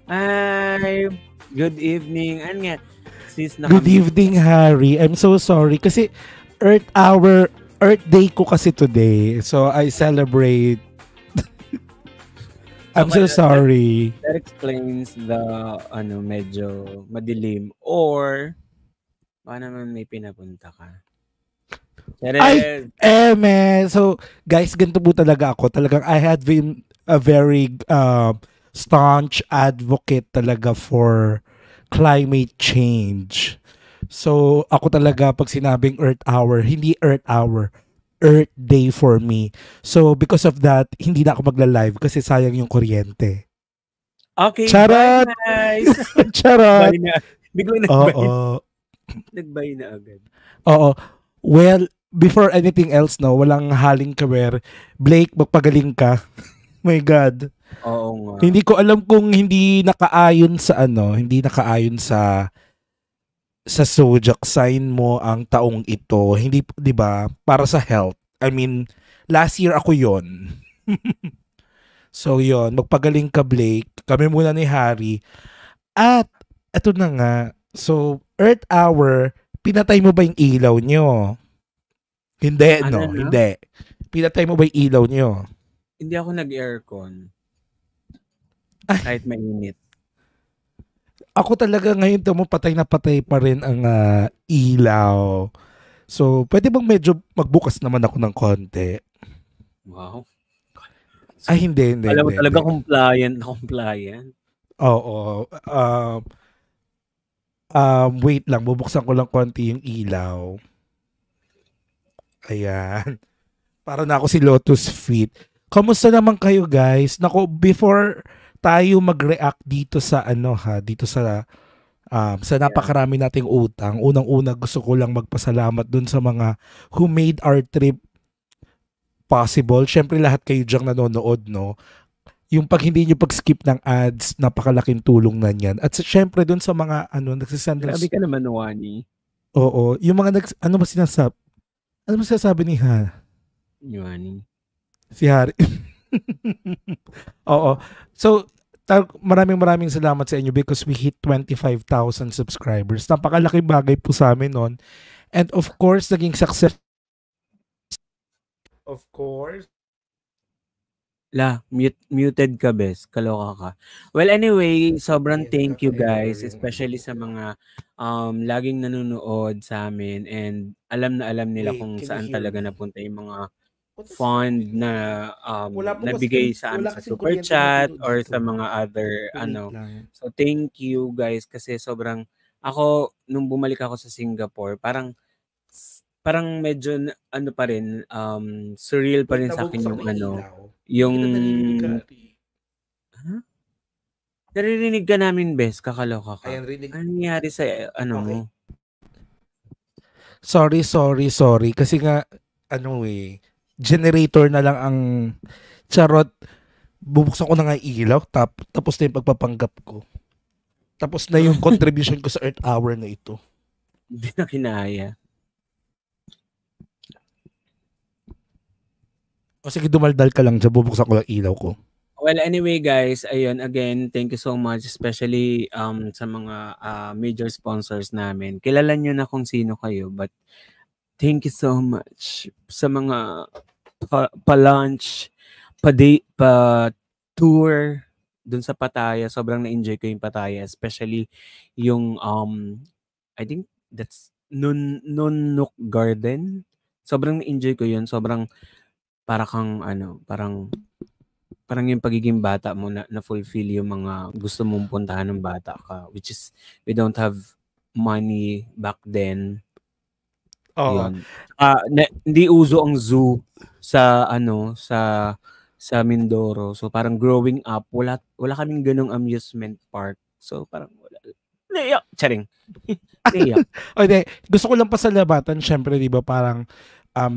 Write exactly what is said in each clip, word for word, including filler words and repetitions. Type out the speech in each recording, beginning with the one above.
Ay, good evening. Ano nga, sis na Good kami. evening, Harry. I'm so sorry kasi Earth Hour, Earth Day ko kasi today. So I celebrate. I'm Okay, so that, that, sorry. that explains the, ano, medyo madilim. Or, baka naman may pinapunta ka. Ay, Charez! eme. So, guys, ganito po talaga ako. Talagang I had been a very uh, staunch advocate talaga for climate change. So, ako talaga pag sinabing Earth Hour, hindi Earth Hour, Earth Day for me. So, because of that, hindi na ako magla-live kasi sayang yung kuryente. Okay, bye Charot! guys! Charot! Bye na. Biglang nag-bye. Oo. Nag-bye na agad. Oo. Well, before anything else, no, walang haling kawer. Blake, magpagaling ka. My God. Oo nga. Hindi ko alam kung hindi nakaayon sa ano, hindi nakaayon sa sa zodiac sign mo ang taong ito. Hindi, 'di ba? Para sa health. I mean, last year ako 'yon. So 'yon, magpagaling ka, Blake. Kami muna ni Harry. At eto na nga. So, Earth Hour, pinatay mo ba yung ilaw nyo? Hindi, Ano no? na? Hindi. Pinatay mo ba yung ilaw nyo? Hindi ako nag-aircon. Kahit mainit. Ako talaga ngayon tamo patay na patay pa rin ang uh, ilaw. So, pwede bang medyo magbukas naman ako ng konti? Wow. So, Ay, hindi, hindi. Alam mo hindi, talaga hindi. compliant na compliant. Oo. Uh, um, wait lang, bubuksan ko lang konti yung ilaw. Ayan. Para na ako si Lotus Feet. Kamusta naman kayo, guys? Nako, before tayo mag-react dito sa ano ha, dito sa um, sa napakarami nating utang. Unang-una gusto ko lang magpasalamat dun sa mga who made our trip possible. Syempre lahat kayo diyang nanonood, no? Yung pag hindi nyo pag-skip ng ads, napakalaking tulong na niyan. At syempre dun sa mga ano, nagsisend. Grabe ka naman, Wani. Oo. Yung mga nags, ano ba sinasab? Ano ba sinasabi ni Ha? Wani. Si Harry. Oo. So, maraming maraming salamat sa inyo because we hit twenty-five thousand subscribers. Napakalaking bagay po sa amin nun. And of course, naging success. Of course. La, mute, muted ka, bes. Kaloka ka. Well, anyway, sobrang thank you guys, especially sa mga um, laging nanonood sa amin and alam na alam nila Wait, kung can saan you hear talaga me? napunta yung mga fund na um, Wala po nabigay kasi, sa amin wala sa kasing super kuryente chat dito or dito. sa mga other Wait ano. lang. So, thank you guys kasi sobrang, ako, nung bumalik ako sa Singapore, parang, parang medyo, ano pa rin, um, surreal pa Wait, rin sa akin yung ano, ilaw. yung, huh? Naririnig ka namin, bes. Kakaloka ka. Ayan, rinig. Ano nangyari sa, ano Okay. mo? Sorry, sorry, sorry. Kasi nga, ano eh, generator na lang ang charot. Bubuksan ko na nga ilaw, tap, tapos na yung pagpapanggap ko. Tapos na yung contribution ko sa Earth Hour na ito. Hindi na kinaya. O sige, dumaldal ka lang dyan, bubuksan ko lang ilaw ko. Well, anyway guys, ayun, again, thank you so much, especially um sa mga uh, major sponsors namin. Kilala nyo na kung sino kayo, but thank you so much sa mga pa, pa-lunch, pa-day, pa-tour dun sa Pattaya. Sobrang na-enjoy ko yung Pattaya, especially yung, um, I think that's Nun Nunuk Garden. Sobrang na-enjoy ko yun. Sobrang para kang ano, parang parang yung pagiging bata mo na na-fulfill yung mga gusto mong puntahan ng bata ka, which is we don't have money back then. Oo. Yun. Ah, na, hindi uso ang zoo sa ano sa sa Mindoro. So parang growing up, wala wala kaming ganung amusement park. So parang wala. Naiyak. Charing. Naiyak. Okay, gusto ko lang pasalamatan, syempre, di ba, parang um,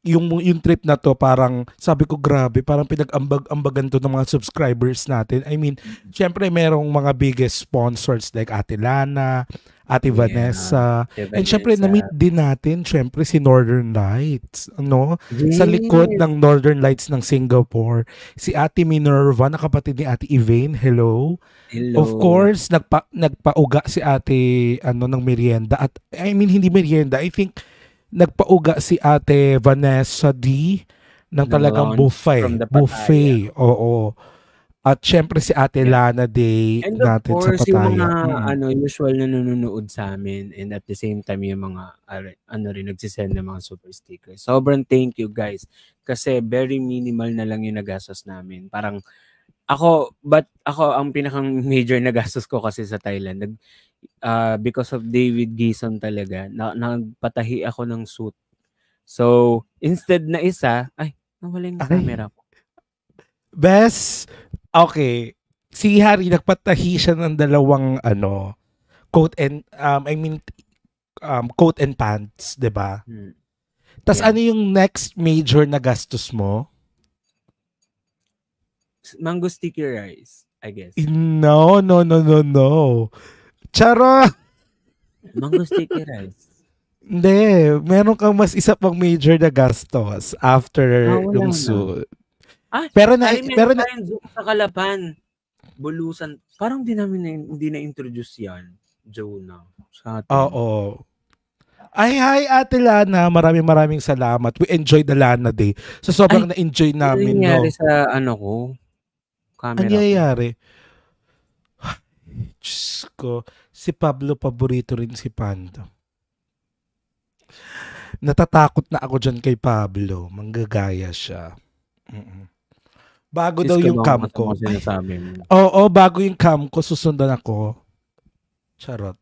yung yung trip na to parang sabi ko grabe, parang pinag-ambag-ambagan to ng mga subscribers natin. I mean, syempre merong mga biggest sponsors like Ate Lana, Ate Yeah, Vanessa, Ate and syempre Vanessa. na-meet din natin syempre si Northern Lights, ano? Sa likod Yes. ng Northern Lights ng Singapore, si Ate Minerva na kapatid ni Ate Elaine. Hello. Of Hello. course, nagpa nagpauga si Ate ano ng merienda at I mean hindi merienda, I think nagpauga si Ate Vanessa D ng Ng talagang lunch buffet, from the Pattaya. buffet. Oo. At syempre si Ate Yeah. Lana Day And of natin sa course, yung mga Pattaya. Mm. ano usual na nanonood sa amin, and at the same time yung mga are- ano rin nagse-send ng mga super stickers. Sobrang thank you guys kasi very minimal na lang yung nagastos namin. Parang ako, but ako ang pinakang major na gastos ko kasi sa Thailand. Nag ah, because of David Gison talaga, na, nagpatahi ako ng suit. So, instead na isa, ay, nawala yung Ay. camera ko. Bes, okay. Si Harry nagpatahi siya ng dalawang ano, coat and um I mean um coat and pants, 'di ba? Hmm. Tas Yeah. ano yung next major na gastos mo? Mango sticky rice, I guess. No, no, no, no, no. Charot! Mango sticky rice. Hindi, meron kang mas isa pang major na gastos after Ah, wala yung na. suit. Ah, Pero na, ay, pero meron na, tayong Zoom sa Kalapan. Bulusan. Parang di namin na, hindi na-introduce yan. Jonah. Sa atin. oo. Ay, hi Ate Lana. Maraming maraming salamat. We enjoyed the Lana Day. So, sobrang Ay, na-enjoy Ano namin, nangyari no? sa ano ko? Ano Camera ko. nangyayari? Diyos ko. Si Pablo, paborito rin si Panda. Natatakot na ako dyan kay Pablo. Manggagaya siya. Mm-mm. Bago Sis daw ka yung ba cam ang ko. masama sinasabi mo? Oo, bago yung cam ko, susundan ako. Charot.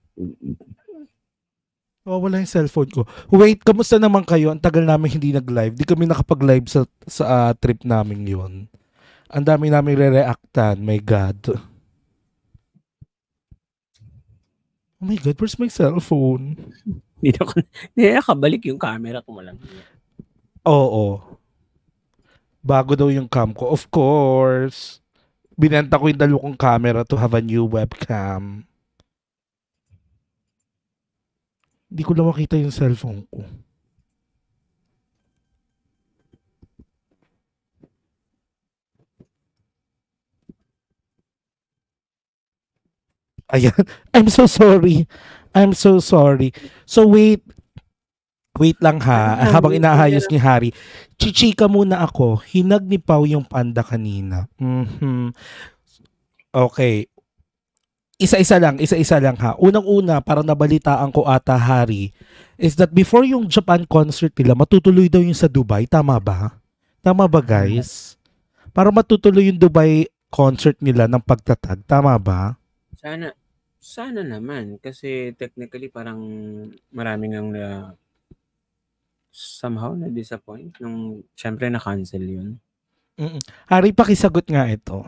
Oh, wala yung cellphone ko. Wait, kamusta naman kayo? Ang tagal namin hindi nag-live. Di kami nakapag-live sa, sa uh, trip namin yun. Ang dami namin re-reactan. My God. Oh my God, where's my cellphone? Hindi na, hindi na kabalik yung camera ko malang. Oo. Bago daw yung cam ko. Of course. Binenta ko yung dalawa kong camera to have a new webcam. Hindi ko lang makita yung cellphone ko. Ayan. I'm so sorry. I'm so sorry. So wait. Wait lang ha. Ano, Habang wait, inaayos wait. ni Harry. Chichika muna ako. Hinag ni Pao yung panda kanina. Mhm. Okay. Isa-isa lang, isa-isa lang ha. Unang-una, parang nabalitaan ko ata, Harry, is that before yung Japan concert nila, matutuloy daw yung sa Dubai. Tama ba? Tama ba, guys? Para matutuloy yung Dubai concert nila ng pagtatag. Tama ba? Sana, sana naman. Kasi technically parang maraming ang na somehow na-disappoint nung syempre na-cancel yun. Mm-mm. Harry, pakisagot nga ito.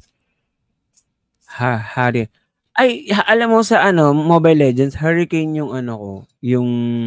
Ha, Harry. Ay, ha- alam mo sa ano, Mobile Legends, Hurricane yung ano ko, yung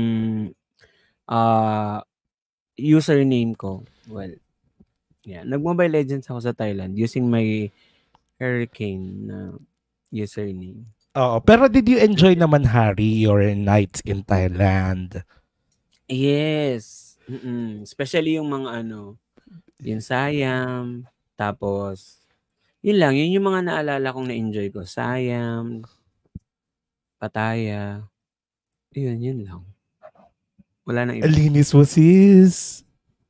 ah username ko. Well, yeah, nag-Mobile Legends ako sa Thailand using my Hurricane na username. Oo, pero did you enjoy naman, Harry, your nights in Thailand? Yes. Mm-mm. Especially yung mga ano, yung Siam, tapos yun lang, yun yung mga naalala kong na-enjoy ko. Siam, Pattaya. Yun, yun lang. Wala nang iba. Alinis mo, sis.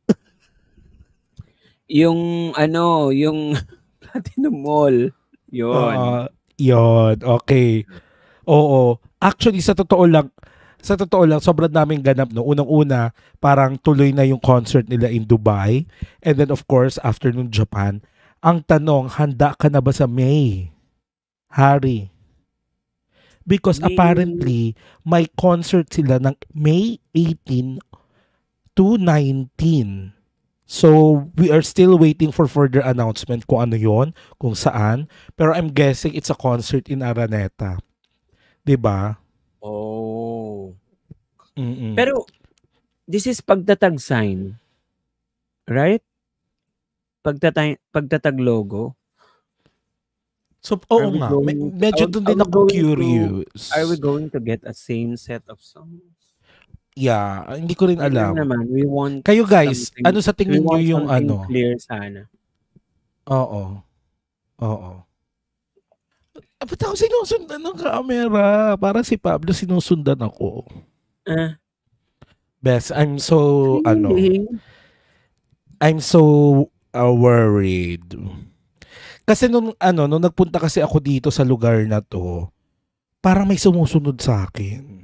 Yung ano, yung Platinum Mall. Yun. Uh, yun, okay. Oo. Actually, sa totoo lang, sa totoo lang, sobrang daming ganap, no? Unang-una, parang tuloy na yung concert nila in Dubai. And then, of course, after nung Japan, ang tanong, handa ka na ba sa May? Harry? Because May- apparently, may concert sila ng May eighteen to nineteen. So, we are still waiting for further announcement kung ano yon, kung saan. Pero I'm guessing it's a concert in Araneta. Diba? Oh. Mm-mm. Pero, this is pagtatag sign. Right? Pagtatag, pagtatag logo. So, oo nga. Going, medyo doon din ako curious. To, are we going to get a same set of songs? Yeah, hindi ko rin alam. Naman, we want kayo guys, ano sa tingin nyo yung ano? Clear sana. Oo. Oo. Ba't ako sinusundan ng camera? Para si Pablo sinusundan ako. Uh, Bes, I'm so, ano, I'm so uh, worried. Kasi nung, ano, nung nagpunta kasi ako dito sa lugar na to, parang may sumusunod sa akin.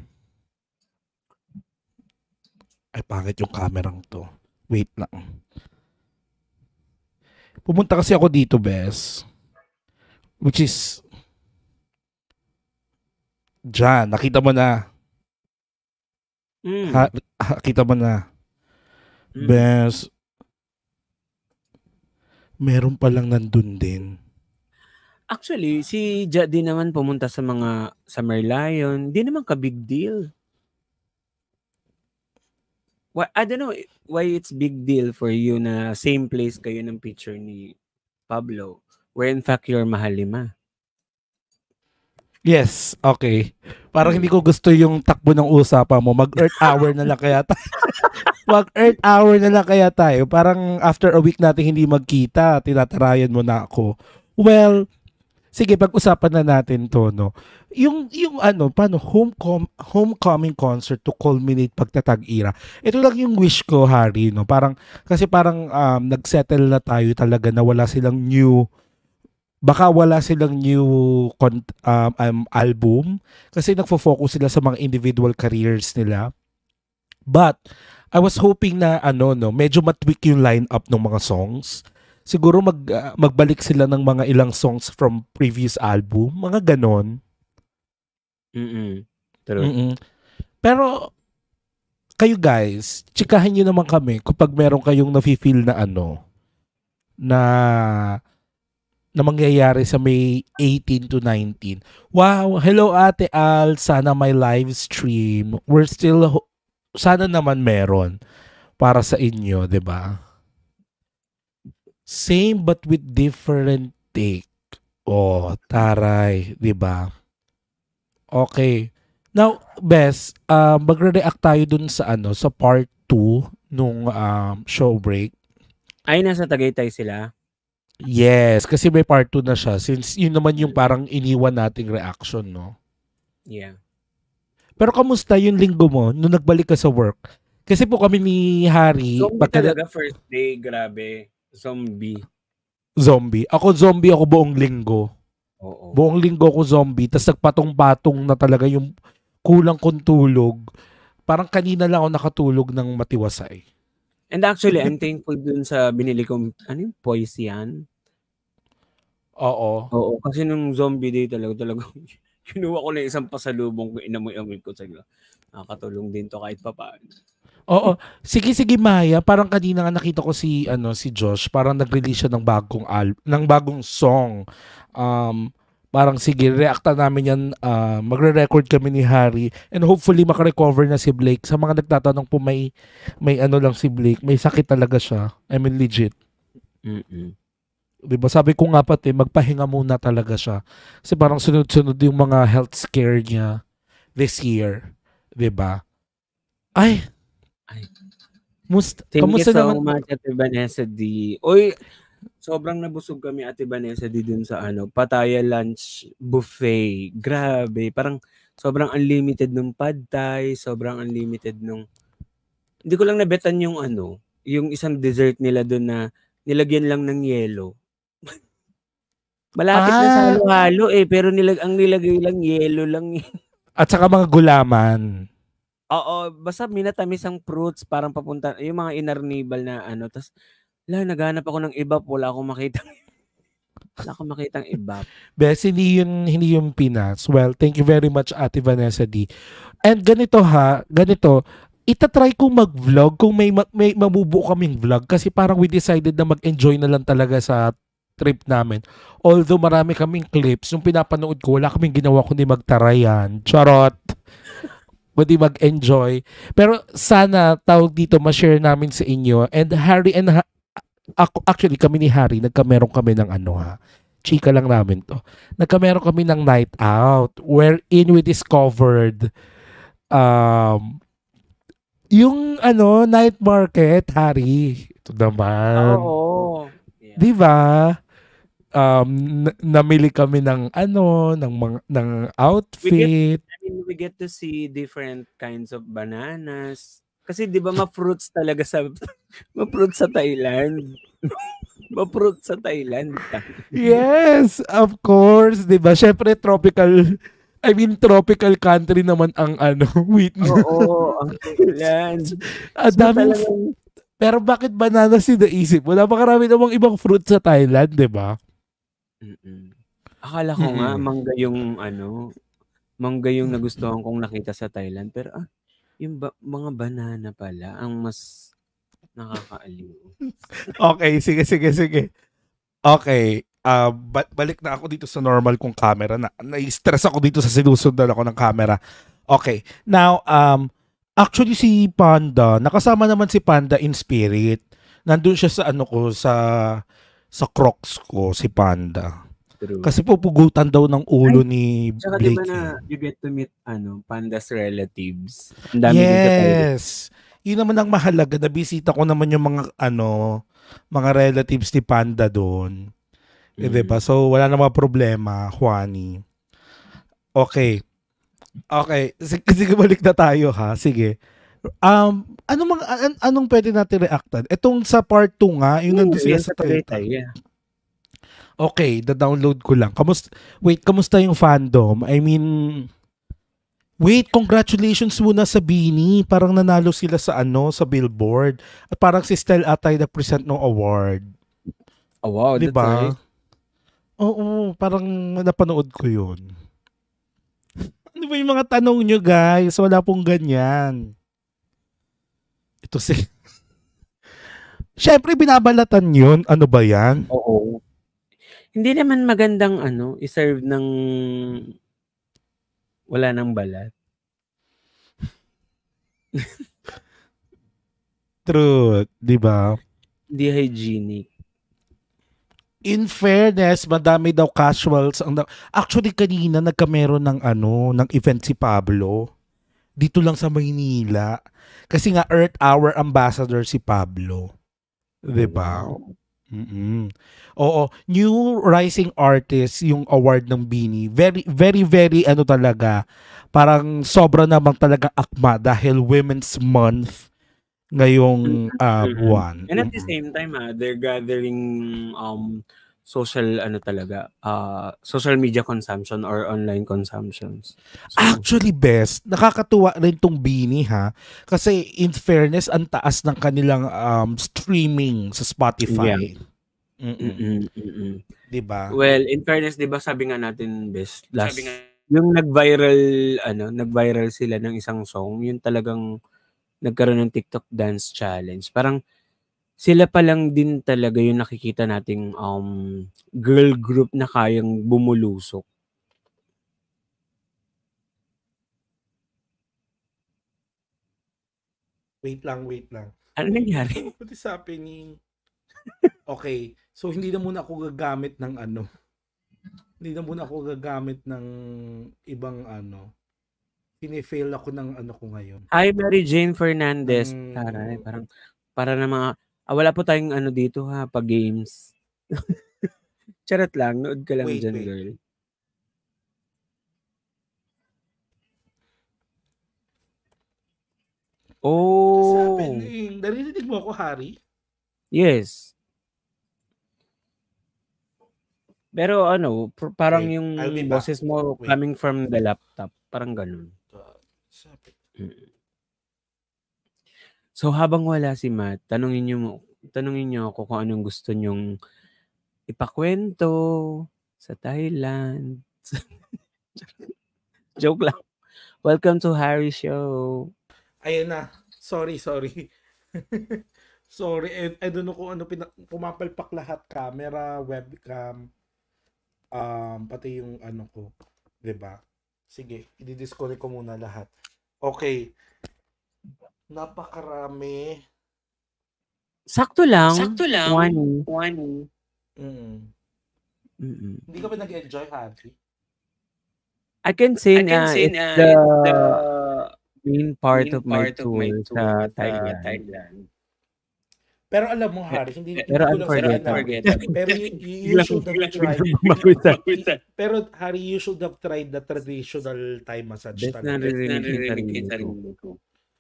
Ay, pangit yung kamerang to. Wait lang. Pumunta kasi ako dito, Bes. Which is, dyan, nakita mo na. Mm. Ha, ha, kita mo na. Mm. Bes, meron palang nandun din. Actually, si Ja din naman pumunta sa mga Summer Lion. Di naman ka big deal. Why, I don't know why it's big deal for you na same place kayo ng picture ni Pablo, where in fact you're Mahalima. Yes, okay. Parang hindi ko gusto yung takbo ng usapan mo. Mag-Earth Hour na lang kaya tayo. Mag-Earth Hour na lang kaya tayo. Parang after a week natin hindi magkita, tinatarayan mo na ako. Well, sige, pag-usapan na natin to, no? Yung, yung ano, paano, homecom, homecoming concert to culminate pagtatag-ira. Ito lang yung wish ko, Harry, no? Parang, kasi parang um, nag-settle na tayo talaga na wala silang new, baka wala silang new um, um, album kasi nagfo-focus sila sa mga individual careers nila. But, I was hoping na, ano, no, medyo matweak yung lineup ng mga songs. Siguro mag, uh, magbalik sila ng mga ilang songs from previous album. Mga ganon. Mm-mm. True. Mm-mm. Pero, kayo guys, chikahan nyo naman kami kapag meron kayong nafe-feel na ano, na, na mangyayari sa May eighteen to nineteen. Wow! Hello Ate Al! Sana may live stream. We're still, sana naman meron para sa inyo, diba? Same but with different take. Oh, taray, 'di ba? Okay. Now, Bes, uh, magre-react tayo dun sa ano, sa part two nung um, show break. Ay, nasa Tagaytay sila? Yes, kasi may part two na siya since yun naman yung parang iniwan nating reaction, no? Yeah. Pero kamusta yung linggo mo nung nagbalik ka sa work? Kasi po kami ni Harry, zombie pagka... talaga first day, grabe. Zombie. Zombie. Ako zombie ako buong linggo. Oo. Buong linggo ako zombie. Tapos nagpatong-patong na talaga yung kulang kong tulog. Parang kanina lang ako nakatulog ng matiwasay. And actually, I'm thankful dun sa binili kong, ano yung Poisian? Oo. Oo. Kasi nung zombie day talaga, talaga, kinuha ko na isang pasalubong ko, inamoy-amoy ko. Sabi ko, nakakatulong din to kahit papaano. Oo. Sige sige Maya, parang kanina nga nakita ko si ano si Josh, parang nag-release siya ng bagong al ng bagong song. Um parang sige, reacta namin yan, uh, magre-record kami ni Harry and hopefully makarecover na si Blake. Sa mga nagtatanong po may may ano lang si Blake, may sakit talaga siya. I mean legit. Mm. Diba? Sabi ko nga pati, magpahinga muna talaga siya. Kasi parang sunod-sunod yung mga health scare niya this year. Diba? Ay, Ay. Must, Thank kamusta you so naman? much, Ate Vanessa D. Oy, sobrang nabusog kami, Ate Vanessa D, dun sa ano, Pattaya lunch buffet. Grabe, parang sobrang unlimited nung pad thai, sobrang unlimited nung... Hindi ko lang nabetan yung ano, yung isang dessert nila dun na nilagyan lang ng yelo. Malapit ah. na sa halo-halo eh, pero nilag ang nilagay lang yelo lang yun. At saka mga gulaman. Oo, basta minatamis ang fruits, parang papunta, yung mga inarnibal na ano, tas, la, naghanap ako ng ibap, wala akong makita. Wala akong makitang ibap. Bes, hindi yun, hindi yung Pinas. Well, thank you very much, Ate Vanessa D. And ganito ha, ganito, itatry kong mag-vlog kung may, may mabubuo kaming vlog kasi parang we decided na mag-enjoy na lang talaga sa trip namin. Although marami kaming clips, yung pinapanood ko, wala kaming ginawa kundi magtarayan. Charot! pwede mag-enjoy. Pero sana tawag dito ma-share namin sa inyo. And Harry and ha- ako, actually kami ni Harry, nagkameron kami ng ano ha. Chika lang namin to. Nagkameron kami ng night out wherein we discovered um yung ano, night market, Harry. Ito naman. Oo. Yeah. 'Di ba? Um, na- namili kami ng ano, ng mga ng We get, outfit. I mean, we get to see different kinds of bananas. Kasi di ba ma-fruits talaga sa ma-fruits sa Thailand. Ma-fruits sa Thailand. Yes, of course, 'di ba? Syempre tropical I mean tropical country naman ang ano, wheat. Oo, ang Thailand. Ang So daming f- talagang pero bakit banana si naisip mo? Napakarami namang ibang fruit sa Thailand, 'di ba? mm. Akala ko nga Mm. mangga yung ano, mangga yung nagustuhan kong nakita sa Thailand pero ah, yung ba- mga banana pala ang mas nakakaaliw. Okay, sige, sige, sige. Okay. Ah, ba- balik na ako dito sa normal kong camera. Na, na-stress ako dito sa sinusundan ako ng camera. Okay. Now, um, actually si Panda, nakasama naman si Panda in spirit. Nandun siya sa ano ko, sa sa Crocs ko, si Panda. True. Kasi pupugutan daw ng ulo ni Tsaka di ba Blake. na eh. you get to meet ano, Panda's relatives. Ang dami din sa Thailand. Yes. Yun naman ang mahalaga. Nabisita ko naman yung mga ano, mga relatives ni Panda doon. Eh, Mm. diba? So, wala namang problema, Juani. Okay. Okay. Sige, sige, balik na tayo ha. Sige. Um, anong, mga, an- anong pwede natin reactan? Itong sa part two nga, yung nandun Oo, sila yan sa sa Tagaytay. Tagaytay. Yeah. Okay, da-download ko lang. Kamusta, wait, kamusta yung fandom? I mean, wait, congratulations muna sa Bini. Parang nanalo sila sa ano, sa Billboard. At parang si Stell Atay na-present ng award. Oh, wow, that's Diba? nice. Oo, parang napanood ko yun. Ano ba yung mga tanong nyo, guys? Wala pong ganyan. Ito si... Siyempre, binabalatan yun. Ano ba yan? Oo. Hindi naman magandang ano, iserve ng wala nang balat. True, di ba? Hindi hygienic. In fairness, madami daw casuals. Ang da- Actually, kanina nagkameron ng ano, ng event si Pablo. Dito lang sa Maynila. Kasi nga Earth Hour Ambassador si Pablo. Di ba? Wow. Mm-mm. Oo, new rising artist yung award ng Bini. Very very very ano talaga. Parang sobra namang talaga akma dahil Women's Month ngayong uh, Mhm. buwan. And at the Mm-mm. same time, ah, they're gathering um social ano talaga, uh, social media consumption or online consumptions. So, Actually, best, nakakatuwa rin tong Bini ha. Kasi in fairness, ang taas ng kanilang um, streaming sa Spotify. Mm-mm. mm-mm, mm-mm. Diba? Well, in fairness, 'di ba sabi nga natin best last sabi nga, yung nag-viral ano, nag-viral sila ng isang song, yun talagang nagkaroon ng TikTok dance challenge. Parang sila pa lang din talaga yung nakikita nating um girl group na kayang bumulusok. Wait lang, wait lang. Ano nangyari? What is happening? Okay, so hindi na muna ako gagamit ng ano. Hindi na muna ako gagamit ng ibang ano. Pinifail ako ng ano ko ngayon. Hi, Mary Jane Fernandez. Ng- Taray, parang para na mga ah, wala po tayong ano dito ha, pa games. Charot lang, nood ka lang Wait, dyan, wait. girl. What's Oh, happening? Narinig mo ako, Harry? yes. Pero ano, pr- parang Wait, yung I'll be back. boses mo Wait. coming from the laptop. Parang ganun. What's happening? Mm. So habang wala si Matt, tanungin niyo mo, tanungin niyo ako kung anong gusto niyong ipakwento sa Thailand. Joke lang. Welcome to Harry Show. Ayun na. Sorry, sorry. Sorry, I, I don't know kung ano pina- pumapalpak lahat, camera, webcam, um, pati yung ano ko, 'di ba? Sige, i-disconnect ko muna lahat. Okay. Napakarami. Sakto lang. Sakto lang. One. One. Mm. Mm-mm. Hindi ka ba nag-enjoy, Happy? I can say I can na say it's na the it's the main part main of my part of tour my sa tour sa Thailand. Thailand. Pero alam mo, Pe- Harry, hindi, Pero hindi ko lang sabihin na. unforgettable. Pero you, you, you Biglang- should have biglang tried. bumawi sa- Pero Harry, you should have tried the traditional Thai massage Best na talaga. narinig yung Narinig sarili yung ko. sarili ko.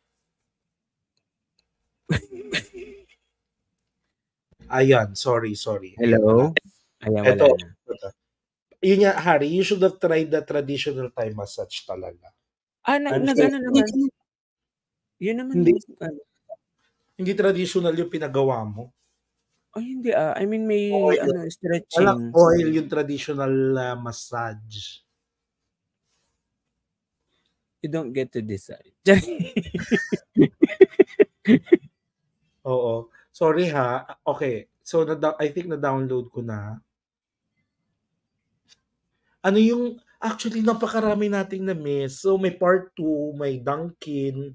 Ayan, sorry, sorry. Hello? Ayan, wala Ito, na. ito. Yun nga, Harry, you should have tried the traditional Thai massage talaga. Ah, na, I'm nag, sure- ano naman? Yun naman. Hindi. yung- ano. Hindi traditional yung pinagawa mo. Ay, hindi ah. I mean, may Oil. ano, Walang stretching. oil yung traditional uh, massage. You don't get to decide. Oo. Sorry ha. Okay. So, na- I think na-download ko na. Ano yung, actually, napakarami nating na-miss. So, may part two, may Dunkin.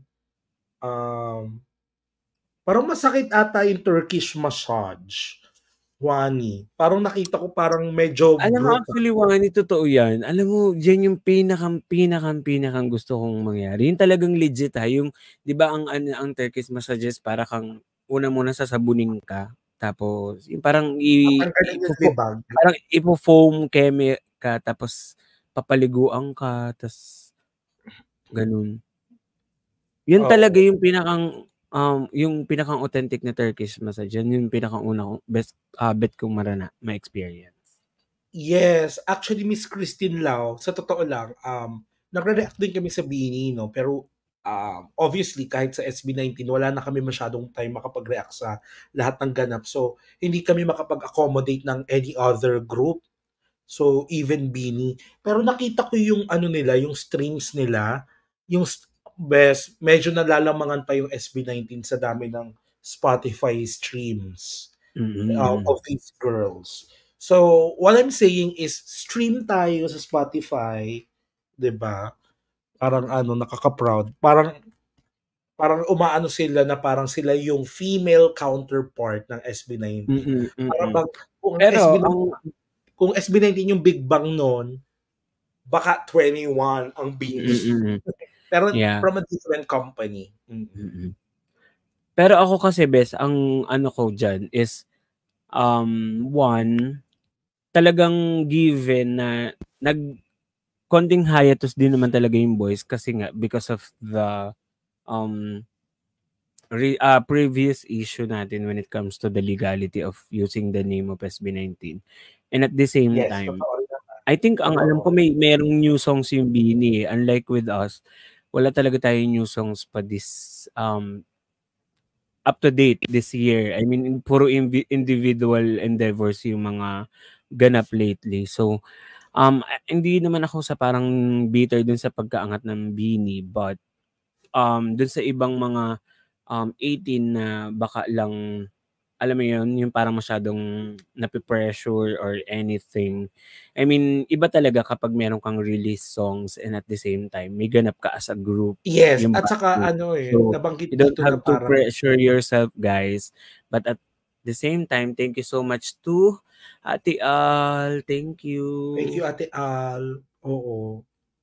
Um, parang masakit ata yung Turkish massage. Wani. Parang nakita ko parang medyo Alam mo, brutal. actually, Wani, totoo yan. Alam mo, dyan yung pinakang, pinakang, pinakang gusto kong mangyari. Yung talagang legit ha. Yung, di ba, ang, ang, ang Turkish massages, para kang, una muna sasabunin ka. Tapos, yung parang, i, Ang galing yung ipo- libag. parang ipo-foam keme ka, tapos papaliguan ka, tapos ganun. Yun Oo. talaga yung pinakang, um, yung pinakang authentic na Turkish massage. Yan yung pinakang una kong, best, uh, bet kong marana, ma-experience. Yes, actually Miss Christine Lau, sa totoo lang, um, nagre-react din kami sa Bini, no? Pero um, obviously kahit sa S B nineteen, wala na kami masyadong time makapag-react sa lahat ng ganap. So, hindi kami makapag-accommodate ng any other group. So, even Bini. Pero nakita ko yung ano nila, yung streams nila, yung st- best, medyo nalalamangan pa yung S B nineteen sa dami ng Spotify streams Mm-hmm. uh, of these girls. So, what I'm saying is, stream tayo sa Spotify, 'di ba? Parang ano, nakaka-proud. Parang parang umaano sila na parang sila yung female counterpart ng S B nineteen. Mm-mm, Parang mm-mm. bang, kung Pero, S B ang, kung S B nineteen yung Big Bang noon, baka twenty-one ang Beans. mm-mm. Pero Yeah. from a different company. Mm. Mm-mm. Pero ako kasi, bes, ang ano ko dyan is, um, one, talagang given na nag konting hiatus din naman talaga yung boys kasi nga because of the um re, uh, previous issue natin when it comes to the legality of using the name of S B nineteen. And at the same Yes, time, totoo rin naman. I think ang alam ko Totoo. may merong new songs yung Bini. Unlike with us, wala talaga tayong new songs pa this um up to date this year. I mean, puro invi- individual endeavors yung mga ganap lately. So, um, a- hindi naman ako sa parang bitter dun sa pagkaangat ng Bini, but um, dun sa ibang mga um, eighteen na baka lang, alam mo yun, yung parang masyadong napipressure or anything. I mean, iba talaga kapag meron kang release songs and at the same time, may ganap ka as a group. Yes, Yung at saka band. ano eh, So, nabanggit you don't dito na have to parang pressure yourself, guys. But at the same time, thank you so much to Ate Al. Thank you. thank you Ate Al. Oo.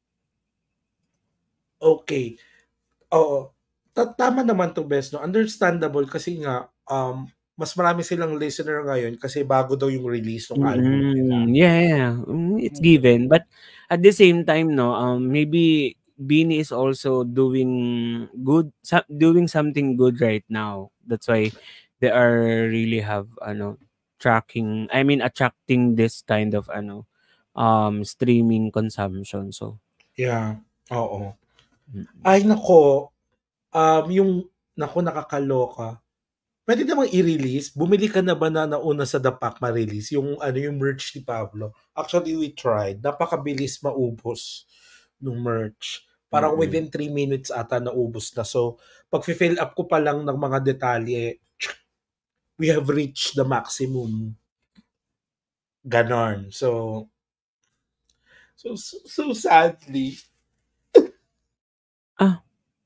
Okay. Oo. Ta- Tama naman to, Bes, no? Understandable kasi nga um mas marami silang listener ngayon kasi bago daw yung release ng album nila. Mm, yeah, yeah. Mm, it's Mm. given. But at the same time, no, um, maybe Beanie is also doing good, so- doing something good right now. That's why they are really have ano tracking. I mean, attracting this kind of ano um streaming consumption. So, Yeah. Oo. mm. Ay nako, um yung nako nakakaloka. Pwede namang i-release. Bumili ka na ba na nauna sa Dapak ma-release yung ano yung merch ni Pablo? Actually, we tried. Napakabilis maubos nung merch. Parang Mm-mm. within three minutes ata naubos na. So, pag fill up ko pa lang ng mga detalye, we have reached the maximum. Ganon. So, so, so, so sadly, Ah,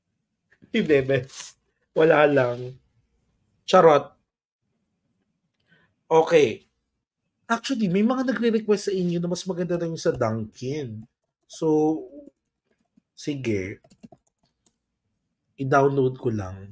Hindi, bes. Wala lang. Charot. Okay. Actually, may mga nagre-request sa inyo na mas maganda na yung sa Dunkin. So, sige. I-download ko lang.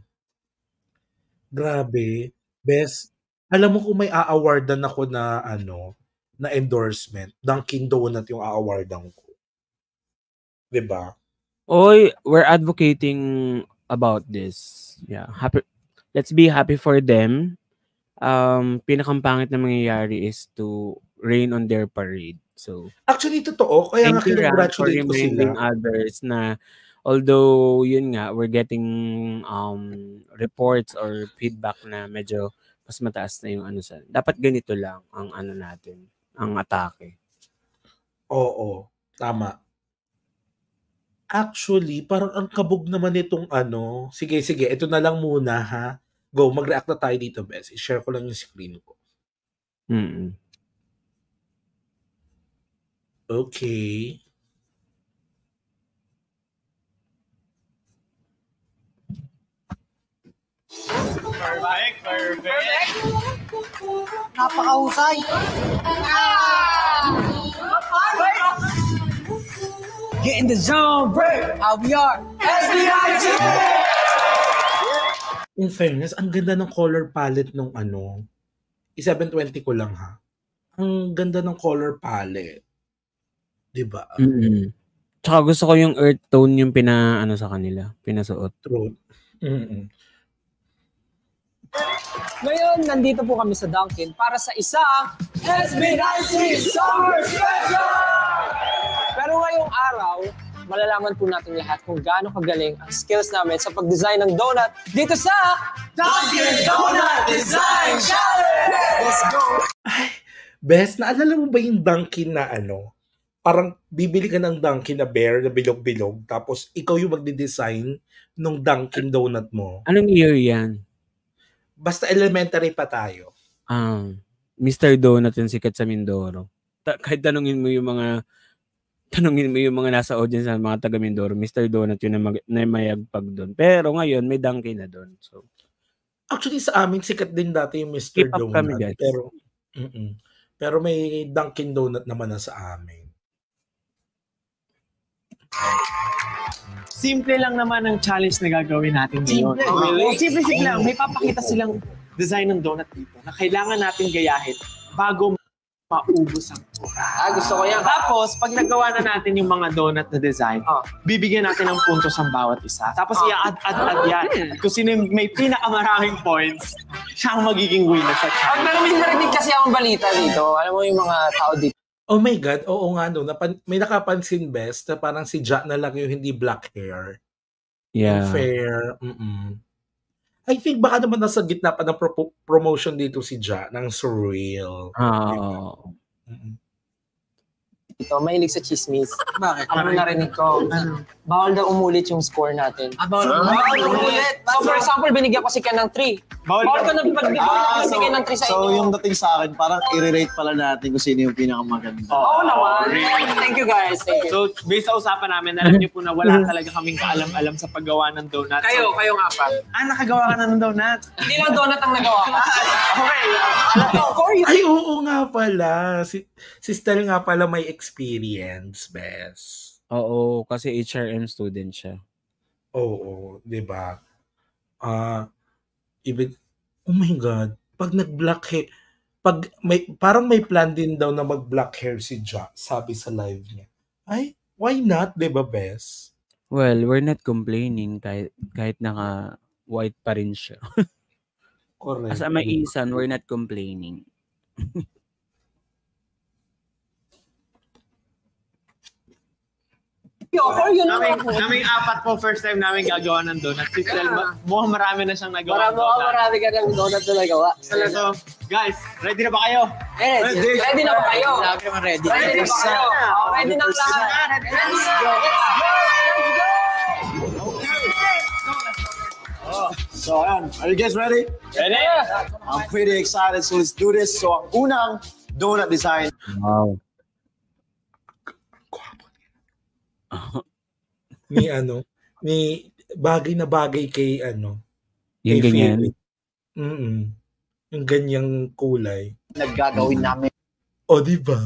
Grabe. Best. Alam mo kung may a-awardan ako na ano, na endorsement, Dunkin Donut yung a-awardan ko. Diba? Oy, we're advocating about this. Yeah, happy. Let's be happy for them. Um, pinakampangit na mangyayari is to rain on their parade. So, actually, totoo. Kaya nga thank you, Ram, for kinongratulate ko reminding sila. others na although, yun nga, we're getting um, reports or feedback na medyo mas mataas na yung ano sa, dapat ganito lang ang ano natin, ang atake. Oo, tama. Actually, parang ang kabog naman itong ano. Sige, sige. Ito na lang muna, ha? Go, mag-react na tayo dito, Bes. I-share ko lang yung screen ko. Mm-mm. Okay. Perfect, perfect. Napakahusay. Get in the zone, break. How we are. S B I G! In fairness, ang ganda ng color palette nung ano. I seven twenty ko lang, ha? Ang ganda ng color palette. Diba? Mm-mm. Tsaka gusto ko yung earth tone yung pina, ano sa kanila, pinasuot. True. Mm-mm. Ngayon, nandito po kami sa Dunkin para sa isang S B I G Summer Special! Pero ngayong araw, malalaman po natin lahat kung gaano kagaling ang skills namin sa pag-design ng donut dito sa Dunkin Donut Design Challenge! Let's go! Ay, Bes, naalala mo ba yung Dunkin na ano? Parang bibili ka ng Dunkin na bear na bilog-bilog tapos ikaw yung magde-design ng Dunkin donut mo. Anong year yan? Basta elementary pa tayo. Um, Mister Donut yung sikat sa Mindoro. Ta- kahit tanungin mo yung mga tanungin mo yung mga nasa audience na mga taga Mindoro, Mister Donut yun na, mag- na mayagpag doon. Pero ngayon, may Dunkin na doon. So, actually, sa amin, sikat din dati yung Mister keep up Donut. kami, guys. Pero, mm-mm. pero may Dunkin Donut naman na sa amin. Simple lang naman ang challenge na gagawin natin ngayon. Simple. Oh, really? Simple, simple lang. May papakita silang design ng donut dito na kailangan natin gayahin bago maubos ang oras. Ah, gusto ko yan. Tapos, pag nagawa na natin yung mga donut na design, Oh. bibigyan natin ng puntos ang bawat isa. Tapos, i-add-add-add yan. At kung sino yung may pinakamaraming points, siya ang magiging winner sa Pag challenge. narinig narinig kasi akong balita dito, alam mo yung mga tao dito, Oh my God, oo nga no. Napan- may nakapansin, Best, na parang si Ja na lang yung hindi black hair. Yeah. Fair. Mm-mm. I think baka naman nasa gitna pa ng pro- promotion dito si Ja ng Surreal. Ah, Mm-mm. dito, mahilig sa chismis. Bakit? Alam mo narinig ko, bawal daw umulit yung score natin. Ah, bawal umulit? So for example, binigyan ko si Ken ng three. Bawal Bawal ka- ka nang pagbigyan Ah, ko si so, Ken ng three sa so inyo. yung dating sa akin, parang i-rate pala natin kung sino yung pinakamaganda. Oo naman. Thank you guys. Thank you. So, based sa usapan namin, alam niyo po na wala talaga kaming kaalam-alam sa paggawa ng donut. Kayo, So, kayong apat. ah, nakagawa ka na ng donut. Hindi lang donut ang nagawa ko. Okay. Alam ko, Corey. Ay, oo nga pala. Si, si Stel nga pala may experience, Best. oo, kasi H R M student siya. Oo, di ba? Ah, ibig, oh my God, pag nag-black hair, pag may, parang may plan din daw na mag-black hair si Ja, sabi sa live niya. Ay, why not, di ba, Bes? Well, we're not complaining kahit, kahit naka-white pa rin siya. Correct. As a maisan, we're not complaining. Corey, yun Naming, naman. naming apat po, first time namin gagawa ng donut. Si Sel, ma- mukhang marami na siyang nagawa Marami ng ako, donut. marami ka ng donut na nagawa. So, guys, ready na ba kayo? Eh, ready. Ready na ba kayo? Lagi naman ready. Ready na ba kayo? Oh, ready na ang lahat. Ready na. Let's go. So, ayan. Are you guys ready? Ready? I'm pretty excited, so let's do this. So, ang unang donut design. Wow. Ni ano, ni bagay na bagay kay ano. Yung kay ganyan. Philip. Mm-mm. Yung ganyang kulay. Naggagawin namin. O, di ba?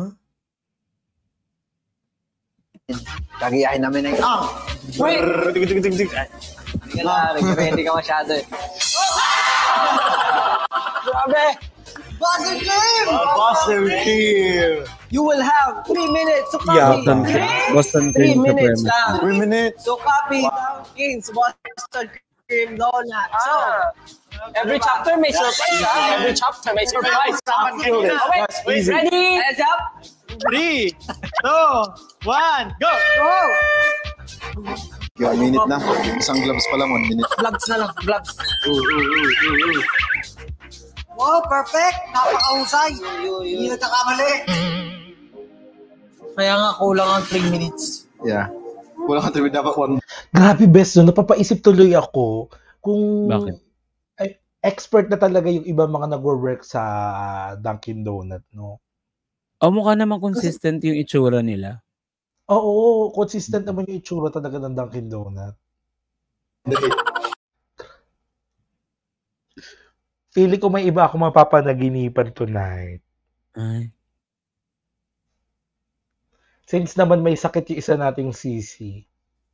Kagayahin namin ng ang. Wait! Dig-dig-dig-dig. Hindi ka na, nag-ready ka masyado eh. Grabe! Buzzer game! Buzzer game! You will have three minutes to copy. Yeah. Boston, Boston Three Cream minutes Supremacy. lang. Three minutes. So copy Dunkin's Boston Cream Donut. So, every chapter may surprise. ah. Every chapter may surprise. Feel it. Okay, That's easy. ready? Heads up. Three, two, one, go! Go! Yung minute na. Isang gloves pa lang, one minute. Vlogs na lang, vlogs. Wow, perfect! Napakahusay! Hindi nagkakamali. Kaya nga kulang ang three minutes. Yeah. Wala ka trivia dapat one. Grabe, best, no? Napapaisip tuloy ako kung Bakit? ay, expert na talaga yung ibang mga nag-work sa Dunkin' Donut, no? O mukha naman consistent yung itsura nila. Oo, consistent naman yung itsura talaga ng Dunkin' Donut. Feeling ko may iba ako mapapanaginipan tonight. Ay. Since naman may sakit yung isa nating sisi.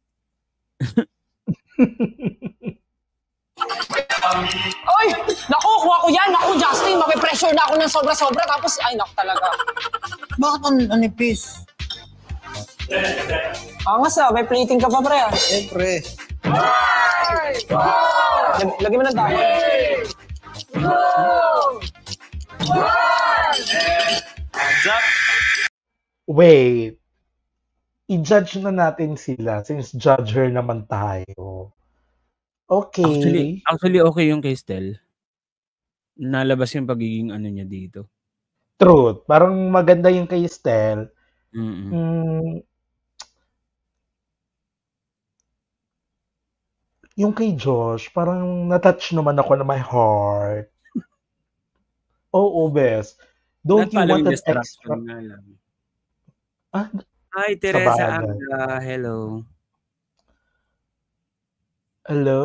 Oy! Naku, kuha ko yan! Naku, Justin, mapipressure na ako ng sobra-sobra. Tapos, ay, naku talaga. Bakit ang anipis? Angas ah, may plating ka pa, pre. ah. Siyempre. Lag- Lagyan mo ng dahil. Hands up! Wait. I-judge na natin sila since judger naman tayo. Okay. Actually, actually okay yung kay Stel. Nalabas yung pagiging ano niya dito. Truth. Parang maganda yung kay Stel. Mm-mm. Mm, yung kay Josh, parang natouch naman ako na my heart. Oo, best. Don't Not you following want the an extra? instruction nga lang. Ah, Hi, Teresa bagay. Aga. Hello. hello.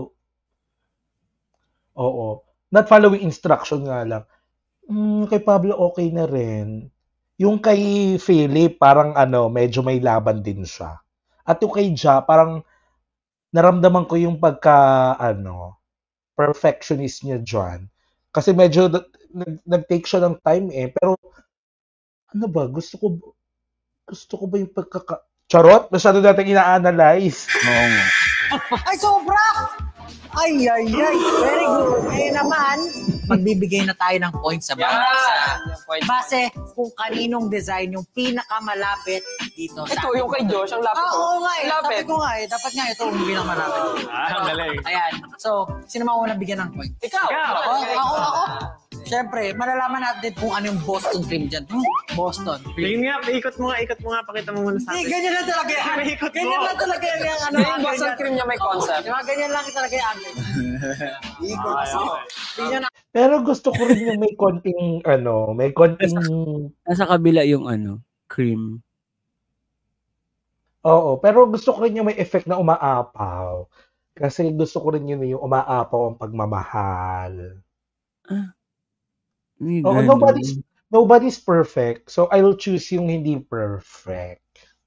Oo. Not following instruction nga lang. Mm, kay Pablo okay na rin. Yung kay Philip, parang ano, medyo may laban din siya. At yung kay Ja, parang naramdaman ko yung pagka, ano, perfectionist niya dyan. Kasi medyo nag- nag-take siya ng time eh. Pero, ano ba, gusto ko, gusto ko ba yung pagkaka... Charot? Masyado natin ina-analyze. Oo nga. Ay, sobra! Ay, ay, ay. Very good. Eh naman, magbibigay na tayo ng points sa bawat isa. Yung point. Base kung kaninong design yung pinakamalapit dito sa... Ito, yung kay Josh, ang lapit Ah, ko. oo nga eh. Lapit. Sabi ko nga eh. Dapat nga ito yung pinakamalapit. Ah, ang galing. Ayan. So, sino mauna bigyan ng point? Ikaw. Ikaw. Ako, ako, ako. Siyempre, malalaman natin kung ano yung Boston cream dyan. Hmm, Boston cream. Tingin nga, ikot mo nga, ikot mo nga, pakita mo muna sa Hindi, atin. ganyan lang talaga yan. May ikot mo. Ganyan lang talaga yan. Yung ano, Yung Boston ganyan. cream niya may concept. Diba, ganyan lang talaga yan. Ikot. Ay, okay. Tingnan na. Pero gusto ko rin yung may konting, ano, may konting... Nasa kabila yung ano, cream. Oo, pero gusto ko rin yung may effect na umaapaw. Kasi gusto ko rin yun yung umaapaw ang pagmamahal. May Oo, ganun. nobody's, nobody's perfect. So, I'll choose yung hindi perfect.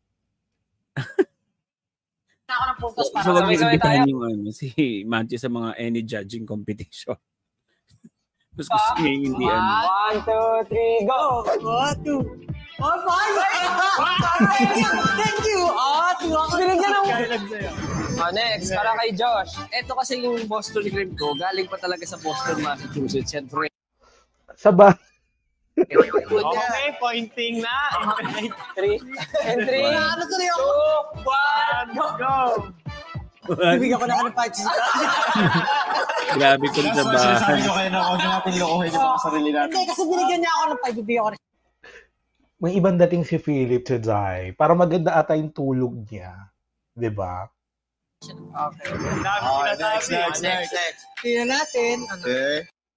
Ako ng puntos para So, wag Sabay-sabay niyo imbitahan tayo. yung ano, si Matthew sa mga any judging competition. Mas gusto niya yung hindi ano. One, two, three, go! Oh, two. Oh, five. Thank you. Thank you. Oh, two. Ako Binigyan ng... Kailan sa'yo? Oh, next, para kay Josh. Ito kasi yung Boston cream ko, galing pa talaga sa Boston, Massachusetts. Yan, pre. Sa ba? Okay, pointing na. Three, and three, ano tuloy ako? two, one, go! Go! Bibigyan ko na ka ng five. Grabe ko sa Sinasabi bahay. ko kayo na huwag natin lokohin yung mga sarili natin. Hindi, kasi binigyan niya ako ng five. Bibigyan ko rin. May ibang dating si Philip today. Para maganda ata yung tulog niya. 'Di ba? Okay. Dami Okay, sinasabi. next, next, next. Next. Tingnan natin. Ano? Okay.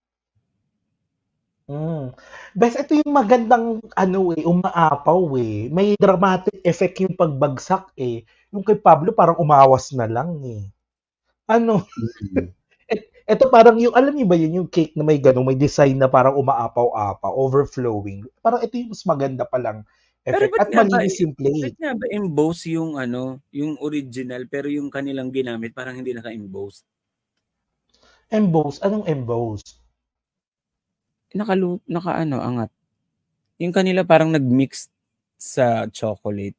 Mm. Bes, ito yung magandang ano eh, umaapaw eh. May dramatic effect yung pagbagsak eh. Yung kay Pablo parang umawas na lang eh. Ano? Mm. Et, eto parang yung, alam niyo ba yun, yung cake na may ganun, may design na parang umaapaw-apaw, overflowing. Parang ito yung mas maganda palang Pero effect. ba't At nga ba, malinis yung ba't plate. nga ba emboss yung ano, yung original, pero yung kanilang ginamit parang hindi naka-emboss? Emboss? Anong emboss? Nakalu, naka ano, angat. Yung kanila parang nag-mix sa chocolate.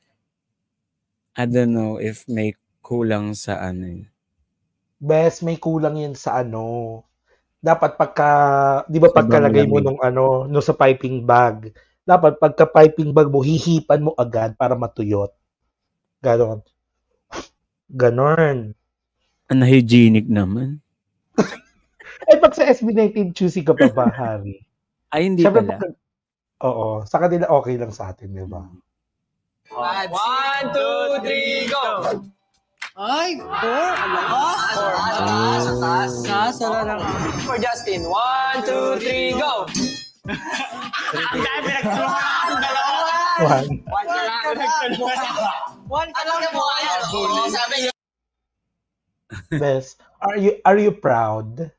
I don't know if may kulang sa ano yun. Bes, may kulang yan sa ano. Dapat pagka, di ba Sobrang pagkalagay mo lamig. nung ano, no sa piping bag, dapat pagka piping bag mo, hihipan mo agad para matuyot. Ganon. Ganon. Ang hygienic naman. Eh, pag sa S B nineteen, choosy ka pa ba, Harry? Ay, hindi Siyempre, pala. pag, oo, sa kanila okay lang sa atin, di ba? One, two, three, go! Ay, four. Ano ka? Four. Taas, taas, taas. For Justin, one, two, three, go! Ang dami pinagtulungan ang dalawa. One. One ka lang, pinagtulungan. One ka lang mo. Oo, sabi niyo. Bes, are you are you proud?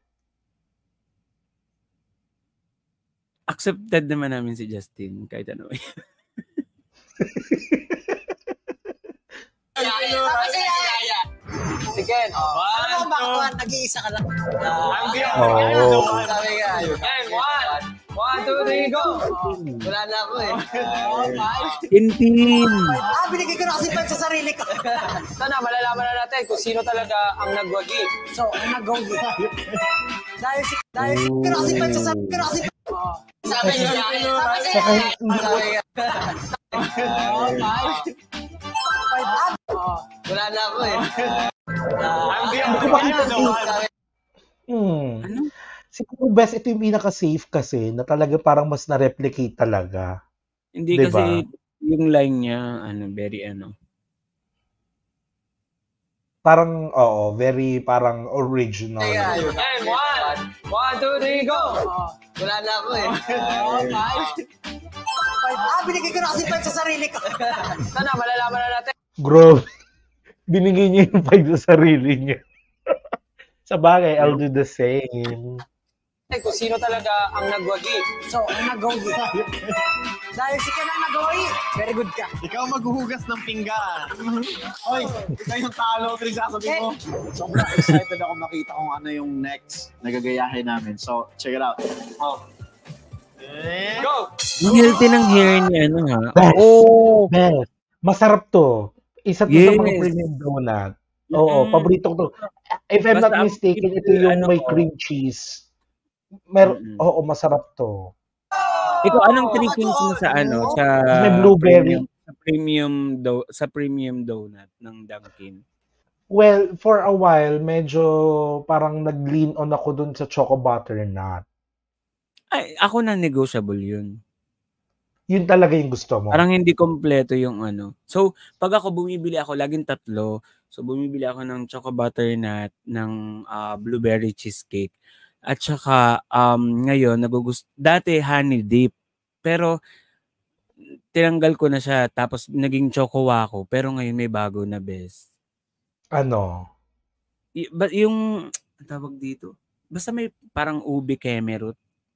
Accepted naman namin si Justin kahit ano. Si Ken, oh. Alam mo ba, nag-iisa ka lang. Ang biyak. Oh. Sabi nga. Ken, one, one, two, three, go! Wala na ako eh. Tintin! Ah, binigay ko na kasi five sa sarili ko. Sana, malalaman na natin kung sino talaga ang nagwagi. So, ang nag-gogi. Dahil si... Dahil si... Pero kasi five sa sarili ko. Pero kasi... Sabi niyo, Sabi niya. Saka, Sabi nga. Five up. Wala na ako eh. Ang biyak. Hindi ko makita. Hmm. Siguro best ito yung pinaka-safe kasi na talaga parang mas na-replicate talaga. Hindi Diba? kasi yung line niya, ano, very ano. Parang, oo, very parang original. Ayun. Ken, one, one, two, three, go! Wala na ako eh. Five. Ah, binigay ko na kasi five sa sarili ko. Sana, malalaman na natin. Grabe. Binigay niya yung five sa sarili niya. Sa bagay, I'll do the same. Kung sino talaga ang nagwagi. So, ang nag-gogi. Dahil si Ken ang nag-gogi. Very good ka. Ikaw maghuhugas ng pinggan. Oy, ikaw yung talo, Chris, sasabihin mo. Sobrang excited ako makita kung ano yung next na gagayahin namin. So, check it out. Oh. Eh, Go! Ang healthy ng hair niya, ano ha? Best. Oh! Best. Masarap to. Isa to Yes. sa mga premium donut. Oo, Mm. paborito ko to. If I'm Basta not ang mistaken, ito typical, yung ano may ko. cream cheese. Mer Mm-mm. Oo, masarap to. Ikaw, anong trickings mo sa ano? Sa May blueberry. Premium, sa premium, do, sa premium donut ng Dunkin'? Well, for a while, medyo parang nag-lean on ako dun sa choco butternut. Ay, ako na negotiable yun. Yun talaga yung gusto mo. Parang hindi kompleto yung ano. So, pag ako bumibili ako, laging tatlo. So, bumibili ako ng choco butternut, ng ah, blueberry cheesecake. At saka, um, ngayon, nagugust dati honey dip. Pero, tinanggal ko na siya. Tapos, naging choco wako. Pero ngayon, may bago na, best. Ano? Y- ba, yung, ang tawag dito? Basta may parang ube kemerut.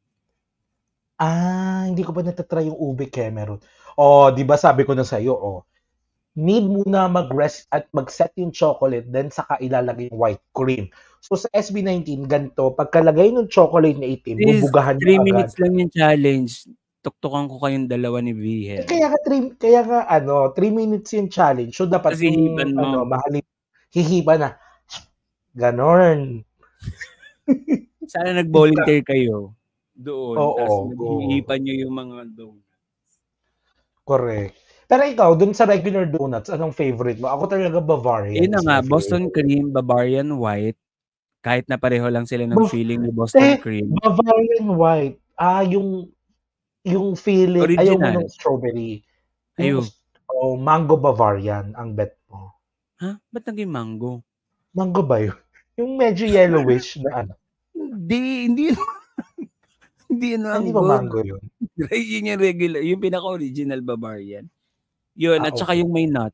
Ah, hindi ko pa natatry yung ube kemerut. Oh, di ba sabi ko na sa'yo, oh. Need muna mag-rest at mag-set yung chocolate, then saka ilalagay yung white cream. So sa S B nineteen, ganito, pagkalagay ng chocolate na itim, Please, bubugahan three nyo agad. minutes lang yung challenge. Tuktukan ko kayong dalawa ni Eh, Vihen. kaya nga, three, kaya nga, ano, three minutes yung challenge. So dapat, Kasi hihiban mo. ano, mahalip, hihiba na. Ganon. Sana nag-volunteer kayo doon. Oo, Tapos oo. naghihipan nyo yung mga donuts. Correct. Pero ikaw, dun sa regular donuts, anong favorite mo? Ako talaga Bavarian. Yun na is nga, my Boston favorite. Cream, Bavarian White. Kahit na pareho lang sila ng Ba- feeling ni Boston Eh, Cream. Bavarian White. Ah, yung yung feeling, ayaw mo Original. ng strawberry. Ayaw. Yung oh, mango Bavarian ang bet mo. Ha? Ba't naging mango? Mango ba yun? Yung medyo yellowish na ano. Hindi, hindi yun. Hindi yun Hindi mango. ba mango yun? Yun yung regular, yung pinaka-original Bavarian. Yun, Ah, at saka okay. yung may nuts.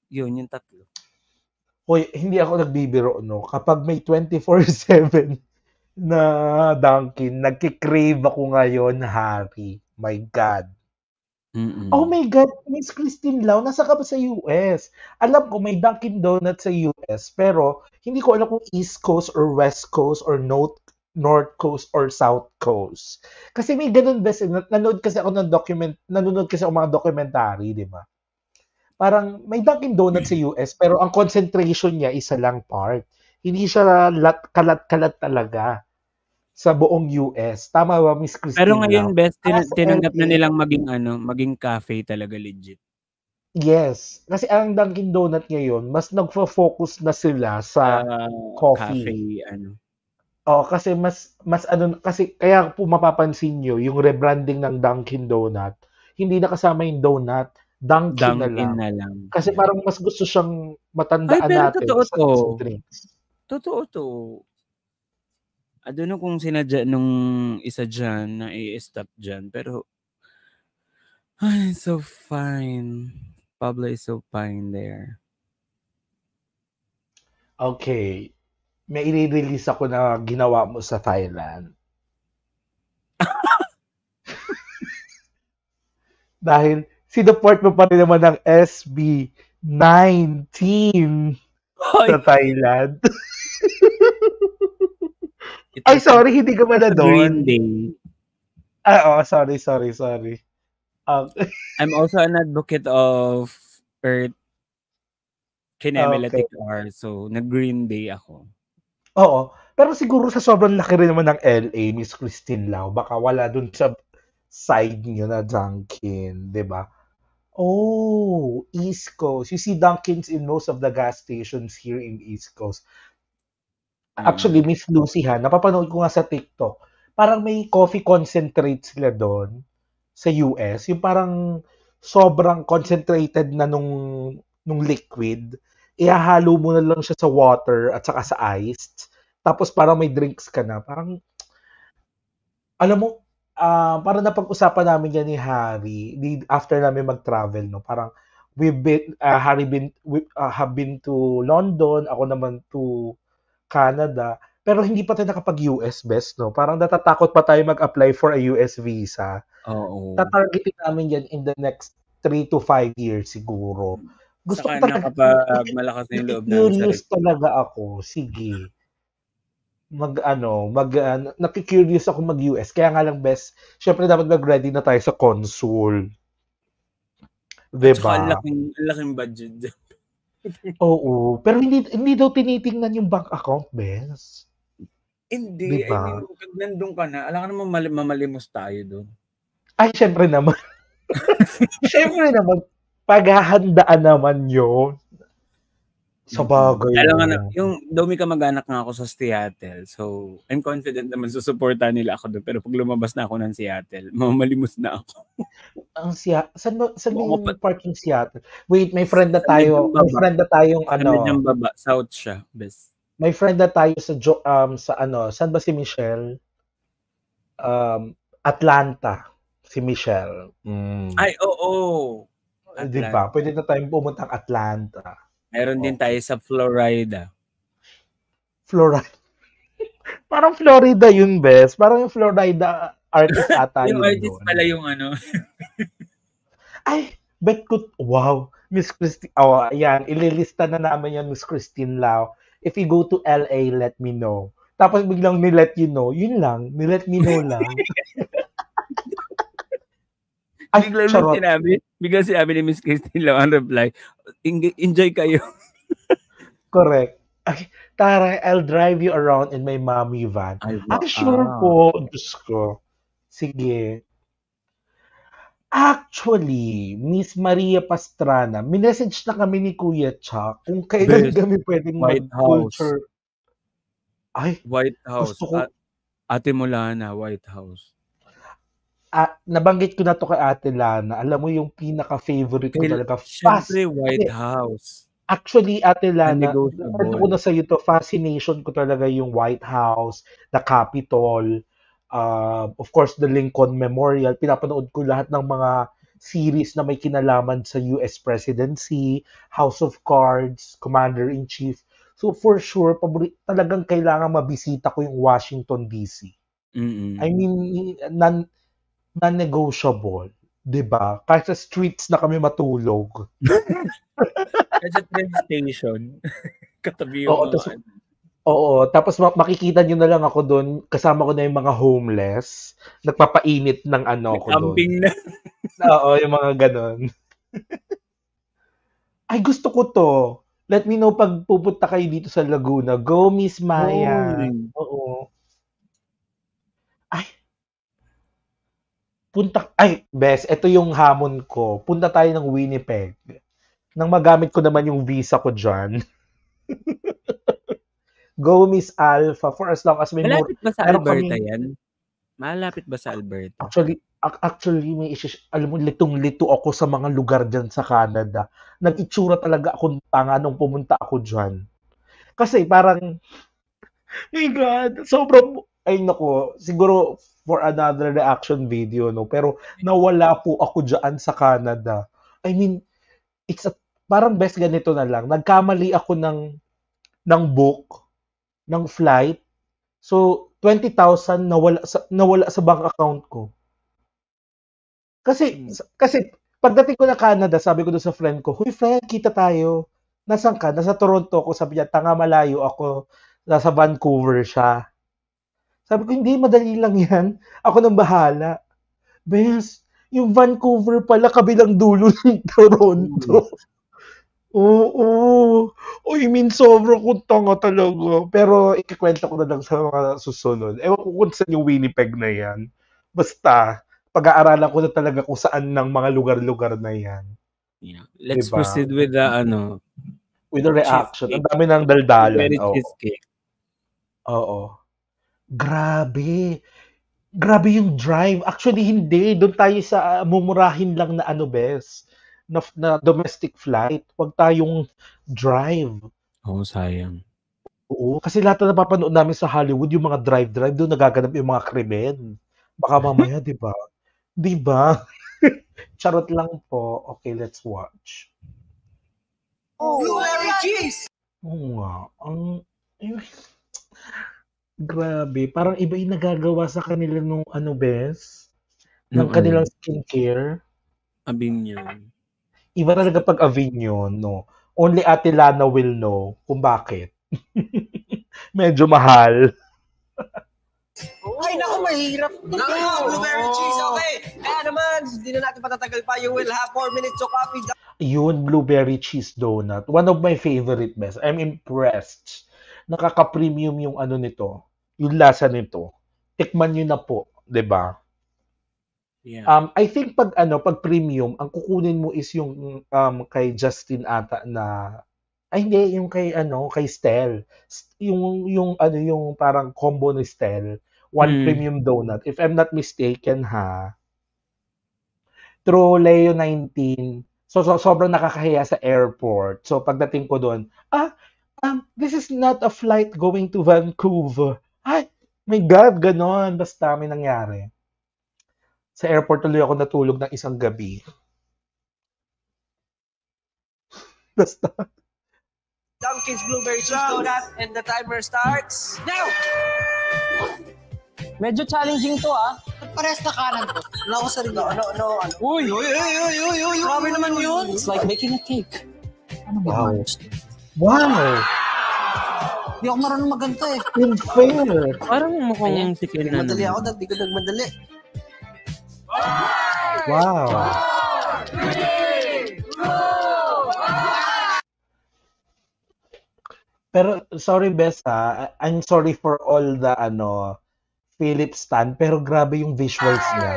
Yun, yung tatlo. Hoy, hindi ako nagbibiro, no? Kapag may twenty-four seven na Dunkin, nagkikrave ako ngayon, Harry. My God. Mm-mm. Oh my God, Miss Christine Lau, nasa ka ba sa U S? Alam ko may Dunkin Donuts sa U S, pero hindi ko alam kung East Coast or West Coast or North North Coast or South Coast. Kasi may ganun best, nanood kasi ako ng document, nanonood kasi ako mga documentary, di ba? Parang may Dunkin Donuts sa U S, pero ang concentration niya isa lang part. Hindi siya lat, kalat-kalat talaga sa buong U S. Tama ba, Miss Christine Pero ngayon, Lau? best, Kaya tin- sa tinanggap na L A, nilang maging ano, maging cafe talaga legit. yes. Kasi ang Dunkin Donut ngayon, mas nagfo-focus na sila sa Sa coffee. cafe, ano. Oo, kasi mas mas ano kasi kaya po mapapansin nyo yung rebranding ng Dunkin Donut, hindi na kasama yung donut, Dunkin na Dunkin lang. na lang. Kasi Yeah. parang mas gusto siyang Ay, matandaan pero natin totoo sa, to. sa drinks. Totoo to. I don't know kung sinadya nung isa dyan na i-stop dyan, pero ay, so fine. Pablo is so fine there. Okay. May i-release ako na ginawa mo sa Thailand. Dahil sinuport mo pa rin naman ng S B nineteen sa Thailand. It Ay, was sorry, hindi ka pala a Green doon. Day. Ah, oh, sorry, sorry, sorry. Um, I'm also an advocate of Earth Kinematic Okay. R, so nag-Green Day ako. Oo. Pero siguro sa sobrang laki rin naman ng L A, Miss Christine Lau, baka wala dun sa side niyo na Dunkin, di ba? Oh, East Coast. You see Dunkins in most of the gas stations here in East Coast. Actually, Mm. Miss Lucy ha, napapanood ko nga sa TikTok, parang may coffee concentrate sila doon sa U S. Yung parang sobrang concentrated na nung, nung liquid. Ihahalo mo na lang siya sa water at saka sa ice. Tapos parang may drinks ka na. Parang, alam mo, ah parang napag-usapan namin yan ni Harry di, after namin mag-travel, no? Parang, we've been, ah, Harry been, we, ah, have been to London, ako naman to Canada, pero hindi pa tayo nakapag-U S, best, no? Parang natatakot pa tayo mag-apply for a U S visa. Oo. Tatargetin namin yan in the next three to five years siguro. Gusto Saka ko talaga, na kapag malakas na yung loob namin sa nakikurious rep. talaga ako. Sige. Mag, ano, mag, uh, nakikurious ako mag-U S. Kaya nga lang, best, syempre dapat mag-ready na tayo sa consul. At saka ang Diba? laking, ang laking budget dyan. Oo. Pero hindi, hindi daw tinitingnan yung bank account, best. Hindi. I Diba? mean, pag nandun ka na, alam ka naman mali- mamalimos tayo doon. Ay, syempre naman. Syempre naman, paghahandaan naman yun. Sa bagay. Alam nga na, no? yung daw may kamag-anak nga ako sa Seattle. So, I'm confident naman susuportahan nila ako doon. Pero pag lumabas na ako ng Seattle, mamalimos na ako. Ang siya, saan ba, saan ba Oo, yung pa- parking Seattle? Wait, may friend na Sa tayo, medyang may baba. friend na tayong Sa medyang ano, baba. South siya. Best. may friend na tayo sa jo, um sa ano, saan ba si Michelle? Um, Atlanta, si Michelle. Mm. Ay, oo. Di ba? Pwede na tayong pumunta ng Atlanta. Meron din tayo Okay. sa Florida. Florida. Parang Florida yun, best. Parang yung Florida artist ata Yung yun artist doon. pala yung ano. Ay, bet ko, wow, Miss Christine, oh, ayan, ililista na namin yan, Miss Christine Lau. If you go to L A, let me know. Tapos biglang ni-let you know, yun lang, ni-let me know lang. Ay, Biglang charot. sinabi, biglang sinabi ni Miss Christine lang ang reply, enjoy kayo. Correct. Ay, tara, I'll drive you around in my mommy van. Ay, Ay, sure ah. po, Diyos ko. Sige. Actually, Miss Maria Pastrana, minessage na kami ni Kuya Chuck kung kailan Best. kami pwedeng White mag-culture. Ay, White House. gusto ko, At, Ate Mulana, White House. ah, nabanggit ko na to kay Ate Lana. Alam mo yung pinaka-favorite ko Kail- talaga, fast. Siyempre, White Kasi, House. actually, Ate Lana, Unnegotiable. ano ko na sa'yo to, fascination ko talaga yung White House, the Capitol, uh, of course, the Lincoln Memorial. Pinapanood ko lahat ng mga series na may kinalaman sa U S presidency, House of Cards, Commander-in-Chief. So for sure, pabori- talagang kailangan mabisita ko yung Washington D C. Mm. I mean, non, non-negotiable. 'Di ba? Kahit sa streets na kami matulog. Kahit sa train station. Katabi Oo, yung tas, mga ano. oo, tapos ma- makikita nyo na lang ako doon, kasama ko na yung mga homeless, nagpapainit ng ano ko doon. Camping na. Oo, yung mga ganon. Ay, gusto ko to. Let me know pag pupunta kayo dito sa Laguna. Go, Miss Maya. Hoy. Oo. Ay, punta, ay, bes, ito yung hamon ko. Punta tayo ng Winnipeg. Nang magamit ko naman yung visa ko dyan. Go, Miss Alpha, for as long as may more. Malapit ba sa meron Alberta kaming- yan? Malapit ba sa Alberta? Actually, ac- actually may isis, alam mo, litong-lito ako sa mga lugar dyan sa Canada. Nag-itsura talaga akong tanga nung pumunta ako dyan. Kasi parang, my God, sobrang, ay nako, siguro for another reaction video, no? Pero nawala po ako dyan sa Canada. I mean, it's a, parang best ganito na lang. Nagkamali ako ng, ng book, ng flight. So, twenty thousand nawala sa, nawala sa bank account ko. Kasi, kasi, pagdating ko na Canada, sabi ko doon sa friend ko, "Huy friend, kita tayo. Nasaan ka?" Nasa Toronto ako. Sabi niya, "Tanga, malayo ako." Nasa Vancouver siya. Sabi ko, "Hindi, madali lang yan. Ako nang bahala." Bes, yung Vancouver pala, kabilang dulo ng Toronto. Oo. Oh, I mean, sobrang kong tanga talaga. Pero ikikwento ko na lang sa mga susunod. Ewan ko kung saan yung Winnipeg na yan. Basta, pag-aaralan ko na talaga kung saan ng mga lugar-lugar na yan. Yeah. Let's Diba? proceed with the ano. With the reaction. Cheesecake. Ang dami ng daldalan. Blueberry Oo. cheesecake. Oo. Grabe. Grabe yung drive. Actually, hindi. Doon tayo sa uh, mumurahin lang na ano, bes. Na, na domestic flight. Huwag tayong drive. Oh, sayang. Oo, kasi lahat na napapanood namin sa Hollywood, yung mga drive-drive, doon nagaganap yung mga krimen. Baka mamaya, di ba? Di ba? Charot lang po. Okay, let's watch. Oh, blueberry cheese! Oo nga. Ang... eh, grabe. Parang iba yung nagagawa sa kanila nung ano, bes? Ng Nung kanilang ano? skincare. Avignon. Iba talaga pag Avignon, no? Only Ate Lana will know kung bakit. Medyo mahal. Ay, naku, mahirap. Naku, blueberry cheese, okay. Kaya naman, hindi na natin patatagal pa. You will have four minutes to copy the... Yun, blueberry cheese donut. One of my favorite, best. I'm impressed. Nakaka-premium yung ano nito. Yung lasa nito. Tikman nyo na po, 'di ba? Yeah. Um, I think pag ano, pag premium, ang kukunin mo is yung um kay Justin ata na ay hindi, yung kay ano, kay Stel. S- Yung yung ano yung parang combo ni Stel, one Mm. premium donut. If I'm not mistaken ha. Through Leo nineteen. So, so sobrang nakakahiya sa airport. So pagdating ko doon, ah, um, this is not a flight going to Vancouver. Ay, my God, ganon. Basta may nangyari. Sa airport tuloy ako natulog ng isang gabi. Basta. Dunkin's blueberry cheese donut and the timer starts now! Medyo challenging to ah. Pares na kanan ko. Wala ko sarili. No, no, no. Ano? Uy! Uy, uy, uy, uy, uy, grabe naman yun. It's like making a cake. Ano ba? Wow. Wow. Wow! Hindi ako marunong magganto eh. Unfair! Parang mukhang chicken na Madali naman. ako, dati ko nagmadali. Wow! Pero sorry Bes ha, I'm sorry for all the ano Philip stan, pero grabe yung visuals niya.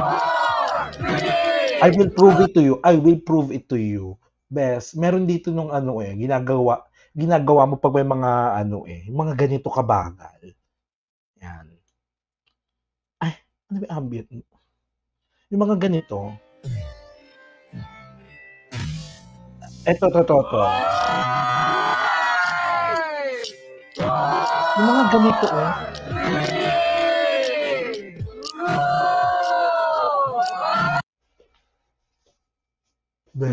I will prove it to you. I will prove it to you. Bes, meron dito nung ano eh, ginagawa ginagawa mo pag may mga ano eh, mga ganito kabagal. Yan. Ay, ano ba yung ambient? Yung mga ganito. Eto, to, to, to. Yung mga ganito, oh.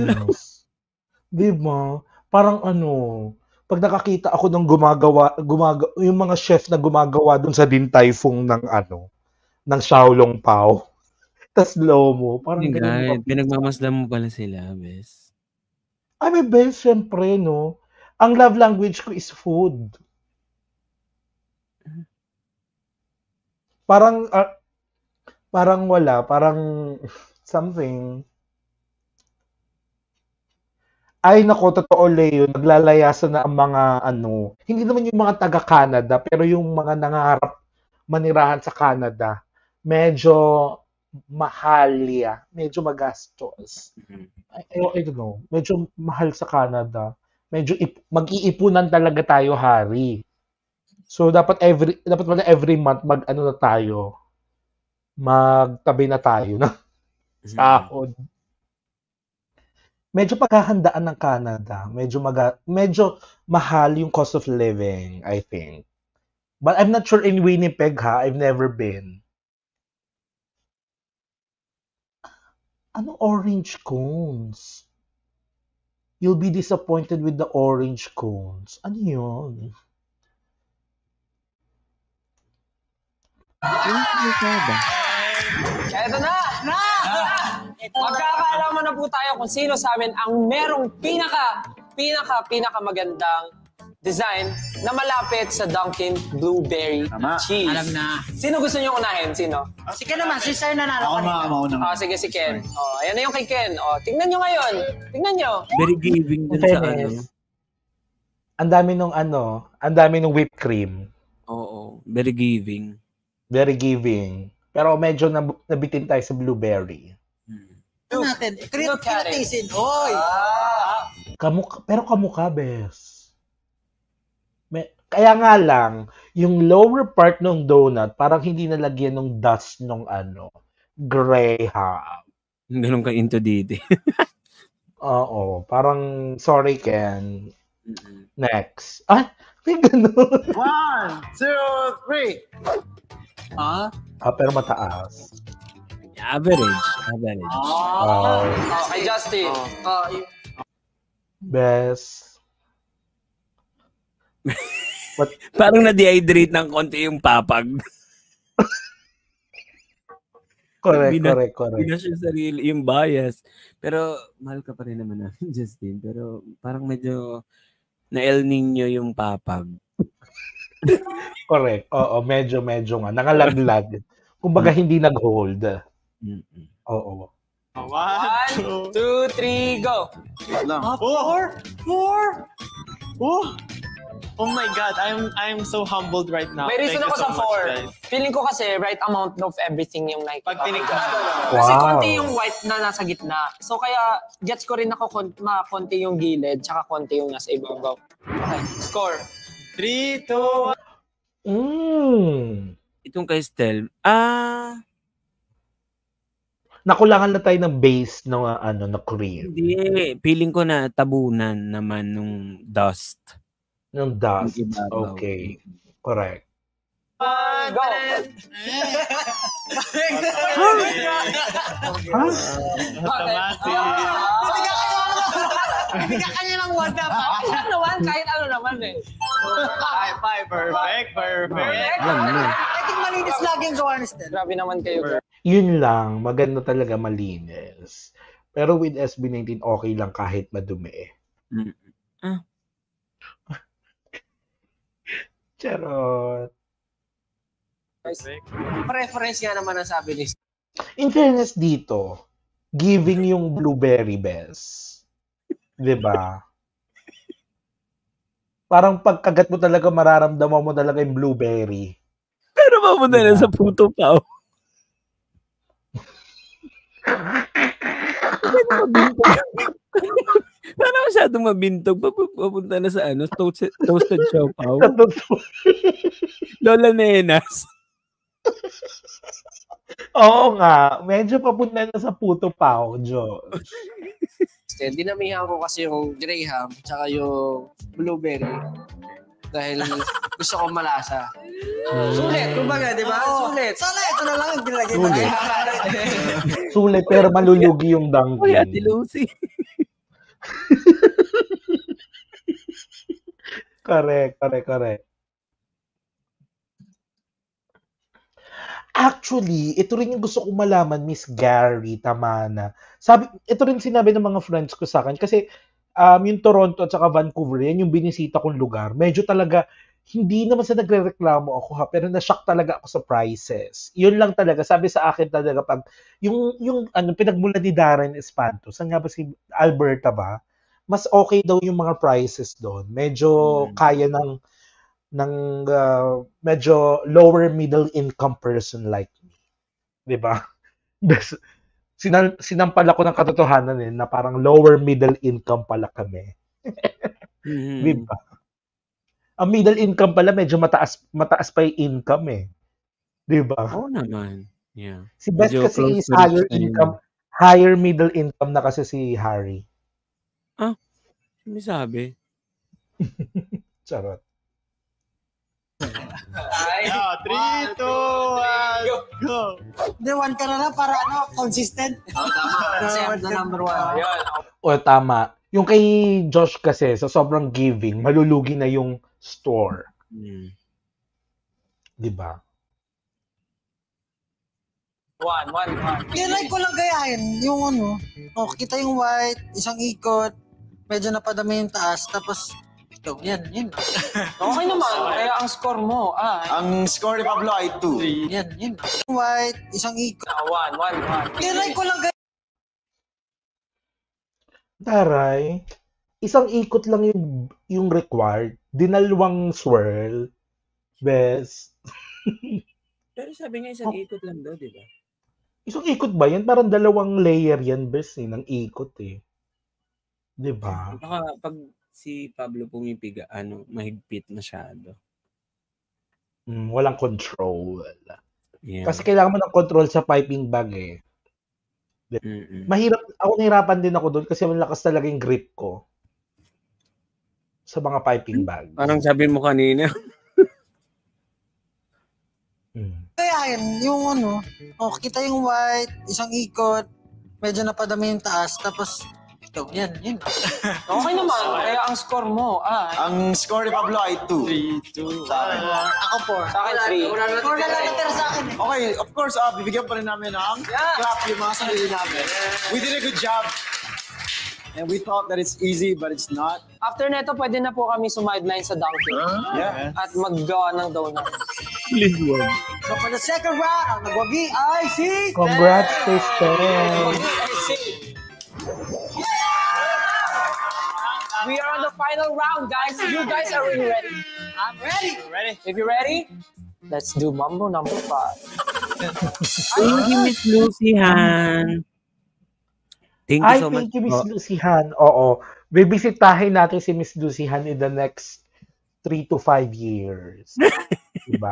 Yes. Di ba? Parang ano, pag nakakita ako ng gumagawa, gumaga, yung mga chef na gumagawa dun sa Din Tai Fung ng ano, ng Xiaolong Pao. Tas lomo. Parang Oh my ganun God, yung pinagmamasdan mo pala sila, bes. Ay, may best, syempre, no? Ang love language ko is food. Parang, ah, parang wala, parang something. Ay, nako, totoo, Leo, naglalayasan na ang mga, ano, hindi naman yung mga taga-Canada, pero yung mga nangaharap manirahan sa Canada, medyo mahalya, medyo magastos. I, I don't know, medyo mahal sa Canada. Medyo ip- mag-iipunan talaga tayo, Hari. So, dapat every, dapat pala every month, mag-ano na tayo, magtabi na tayo na sahod. Medyo paghahandaan ng Canada. Medyo maga, medyo mahal yung cost of living, I think. But I'm not sure in Winnipeg, ha? I've never been. Ano orange cones? You'll be disappointed with the orange cones. Ano yun? Eto na! Na! Magkakaalaman na po tayo kung sino sa amin ang merong pinaka, pinaka, pinaka magandang design na malapit sa Dunkin' Blueberry Tama. Cheese. Alam na. Sino gusto niyo unahin? Sino? Oh, sige naman, si Sir nanalo Ako kanina. na, mauna. Ah, sige, si Ken. Oh, ayan na yung kay Ken. Oh, tingnan nyo ngayon. Tingnan nyo. Very giving dun sa ano. Ang dami nung ano, ang dami nung whipped cream. Oo, very giving. Very giving. Pero medyo nab- nabitin tayo sa blueberry. Ano natin? Look at it. Kritisin. Oy! Ah, Kamukha, pero kamukha, bes. May, kaya nga lang, yung lower part ng donut, parang hindi nalagyan ng dust ng ano, Graham. Ganun ka into dito. Oo, parang, sorry, Ken. Mm-mm. Next. Ah, may ganun. One, two, three. Ah? Ah, pero mataas. Average. Average. Oh, oh, kay Justin. Oh, y- best. Parang na-dehydrate ng konti yung papag. Correct, Bina- correct, correct. Binas yung sarili, yung bias. Pero, mahal ka pa rin naman namin, Justin. Pero, parang medyo na-El Nino yung papag. Correct. Oo, medyo, medyo nga. Nangalaglag. Kumbaga, hindi nag-hold. Mm-mm. Oo. One, two, three, go. Lang. ah, four? Four? Oh, oh my God, I'm I'm so humbled right now. May reason Thank ako you sa so much, four. guys. Feeling ko kasi right amount of everything yung nakikita. Pag tinignan ko. ko. Kasi Wow. konti yung white na nasa gitna. So kaya gets ko rin ako kon- ma konti yung gilid tsaka konti yung nasa ibabaw. Okay, score. Three, two, one. Mm. Itong kay Stel, ah, Nakulangan na tayo ng base ng uh, ano, na cream. hindi. Feeling ko na tabunan naman nung dust. Ng dust. Yung ibabaw. Okay. Correct. One, Go. Automatic. Bigyan ka niya ng one na pa. Ano naman, kahit ano naman eh. Five, five, perfect, perfect. Alam mo. I think malinis lagi ang gawa ni Stel. Grabe naman kayo. girl. Yun lang. Maganda talaga malinis. Pero with S B nineteen, okay lang kahit madumi. Mm. Ah. Charot. Preference nga naman ang sabi ni In fairness dito, giving yung blueberry best. Diba? Parang pagkagat mo talaga, mararamdaman mo talaga yung blueberry. Pero mapunta na sa puto pa. Paano masyadong mabintog? Papu- Papunta na sa ano, toasted, toasted siopaw. Lola Nenas. Oo nga, medyo papunta na sa puto pao, Jo. Dinamihan ko kasi yung Graham tsaka yung blueberry dahil gusto ko malasa. Sulit, kumbaga, di ba? Oo. Sulit. Sana ito na lang ang ginagay Sulit. natin. Sulit pero malulugi yung Uy, Ate Dunkin. Lucy. Correct, correct, correct. Actually, ito rin yung gusto kong malaman, Miss Gary Tamana. Sabi, ito rin sinabi ng mga friends ko sa akin kasi um, yung Toronto at saka Vancouver, yan yung binisita kong lugar. Medyo talaga, hindi naman sa nagre-reklamo ako ha, pero na-shock talaga ako sa prices. Yun lang talaga, sabi sa akin talaga pag, yung, yung ano, pinagmula ni Darren Espanto, saan nga ba si Alberta ba? Mas okay daw yung mga prices doon. Medyo Mm. kaya ng ng uh, medyo lower middle income person like me. 'Di ba? Bes- Sinan, sinampal ako ng katotohanan eh, na parang lower middle income pala kami. Mhm. 'Di ba? Ang middle income pala medyo mataas mataas pa yung income eh. 'Di ba? Oo naman. Yeah. Si Beth Medyo kasi close is to rich higher na yun. income, higher middle income na kasi si Harry. May sabi. Charot. Yeah, three, two, one, go! Hindi, one ka na lang para ano, consistent. Kasi I'm the number one. Yan. O tama. Yung kay Josh kasi sa sobrang giving, malulugi na yung store, Mm. 'di ba? One, one, one. Kinay ko lang gayahin yung ano. Oh, kita yung white, isang ikot, medyo napadami yung taas, tapos ito, yan, yan. Okay naman. Kaya ang score mo ay... Ang score ni Pablo ay two. Yan, yan. Yung white, isang ikot. Ah, one, one, one. Kinay ko lang gayahin. Taray, isang ikot lang yung yung required. Dinalawang swirl. Bes. Pero sabi niya isang ikot lang daw, di ba? Isang ikot ba yan? Parang dalawang layer yan, bes, eh, ng ikot eh. 'Di ba? Baka pag si Pablo pumipiga, ano, mahigpit masyado. Mm, walang control. Yeah. Kasi kailangan mo ng control sa piping bag eh. Mm-mm. Mahirap, ako nahirapan din ako doon kasi malakas talaga yung grip ko sa mga piping bag. Parang sabi mo kanina. Mm. Gayahin yung ano. Oh, kita yung white, isang ikot, medyo napadami yung taas, tapos ito, yan, yan. Okay naman. Kaya ang score mo ay... Ang score ni Pablo ay two. Three, two, Sa akin. one. Ako four. Sa akin, three. Four na lang natira sa akin eh. Okay, of course, uh, bibigyan pa rin namin ng clap yung mga sarili namin. We did a good job. And we thought that it's easy, but it's not. After neto, pwede na po kami sumideline sa Dunkin. Yeah. At maggawa ng donut. Please, wag. So for the second round, ang nagwagi ay si... Congrats, sister. We are on the final round, guys. You guys are really ready. I'm ready. Ready? If you're ready, let's do Mambo number five. Thank you, Miss Lucy Han. Thank you Ay, so much. thank you, Miss po. Lucy Han. Oo. Bibisitahin natin si Miss Lucy Han in the next three to five years. Diba?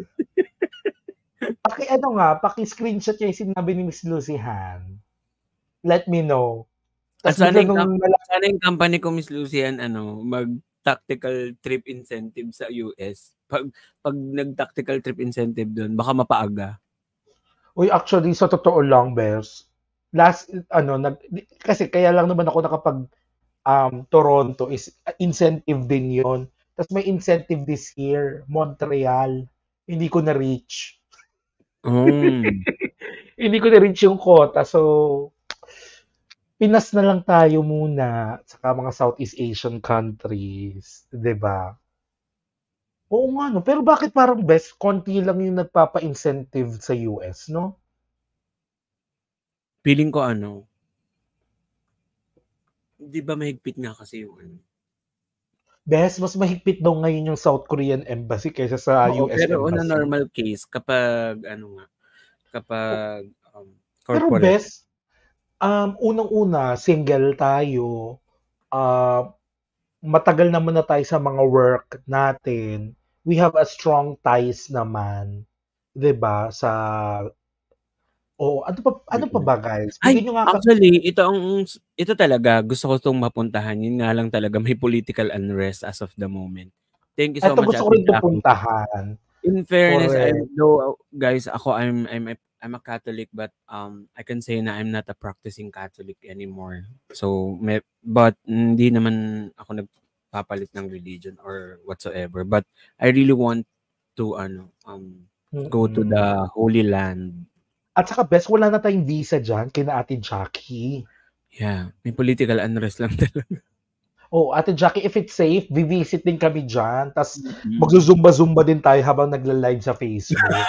Paki ano nga, paki-screenshot niya yung sinabi ni Miss Lucy Han. Let me know. At Tapos sana bigla yung, nung kam- nala- sana yung company ko, Miss Lucian, ano, mag-tactical trip incentive sa U S. Pag, pag nag-tactical trip incentive doon, baka mapaaga. Uy, actually, sa totoo lang, Bers, last, ano, nag, kasi kaya lang naman ako nakapag um, Toronto is uh, incentive din yon. Tapos may incentive this year, Montreal. Hindi ko na-reach. Mm. Hindi ko na-reach yung quota. So, Pinas na lang tayo muna saka mga Southeast Asian countries, 'di ba? Oo nga no, pero bakit parang best konti lang yung nagpapa-incentive sa U S, no? Feeling ko ano, di ba mahigpit nga kasi yung ano. Best, mas mahigpit daw ngayon yung South Korean embassy kaysa sa Oo, U S pero on a embassy. normal case, kapag ano nga, kapag um, Pero corporate. best, um, unang-una, single tayo, uh, matagal naman na tayo sa mga work natin. We have a strong ties naman, 'di ba? Sa Oh, ano pa ano pa ba guys? Ay, Bigyan nyo nga ka- actually, ito ang ito talaga gusto ko itong mapuntahan. Yun nga lang talaga may political unrest as of the moment. Thank you so Ito much. gusto ko rin Ate Jackie. pupuntahan. In fairness, I Correct. know guys, ako I'm I'm a, I'm a Catholic, but um I can say na I'm not a practicing Catholic anymore. So may, but hindi naman ako nag papalit ng religion or whatsoever. But I really want to ano um go to the Holy Land. At saka best, wala na tayong visa dyan kina Ate Jackie. Yeah, may political unrest lang talaga. Oh, Ate Jackie, if it's safe, vivisit din kami dyan. Tapos mm-hmm. magzuzumba-zumba din tayo habang nagla-live sa Facebook.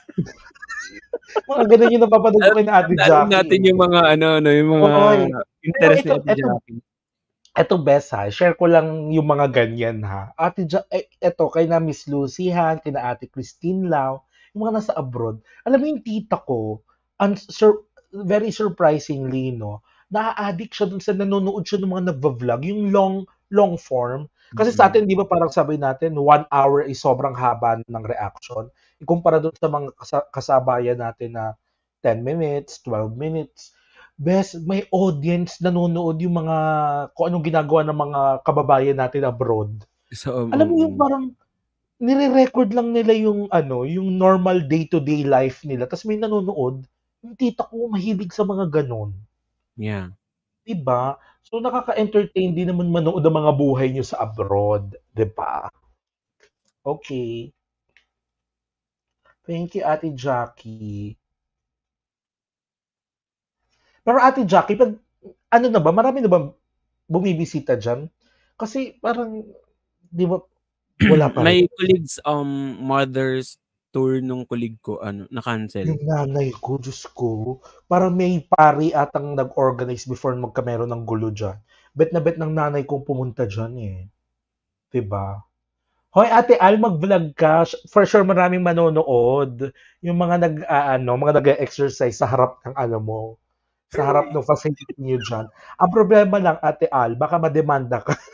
Mga ganun yung napapanood ko kina Ate Jackie. natin yung mga ano, ano yung mga oh, interest ni Ate Jackie. Ito best ha, share ko lang yung mga ganyan ha. Ate ja- eh, ito, kay na Miss Lucy Han, kina Ate Christine Lau, yung mga nasa abroad. Alam mo yung tita ko, un- sur- very surprisingly, no, na-addict siya dun sa nanonood siya ng mga nagva-vlog, yung long, long form. Kasi mm-hmm. sa atin, di ba parang sabi natin, one hour is sobrang haba ng reaction. Ikumpara dun sa mga kas- kasabayan natin na ten minutes, twelve minutes. Best, may audience nanonood yung mga, kung anong ginagawa ng mga kababayan natin abroad. So, um, alam mo yung parang, nire-record lang nila yung, ano, yung normal day-to-day life nila. Tapos may nanonood, yung tita ko mahilig sa mga ganon. Yeah. Diba? So, nakaka-entertain din naman manood ang mga buhay nyo sa abroad. Diba? Okay. Thank you, Ate Jackie. Pero Ate Jackie, pag, ano na ba, marami na ba bumibisita dyan? Kasi parang, di ba, wala pa. May colleagues, um, mother's tour nung colleague ko, ano, na-cancel. Yung nanay ko, Diyos ko, parang may pari atang nag-organize before magkameron ng gulo dyan. Bet na bet ng nanay kong pumunta dyan eh. Diba? Hoy, Ate Al, mag-vlog ka. For sure, maraming manonood. Yung mga nag, uh, ano, mga nag-exercise sa harap ng, ano mo, sa harap ng facility niyo dyan. Ang problema lang, Ate Al, baka mademanda ka.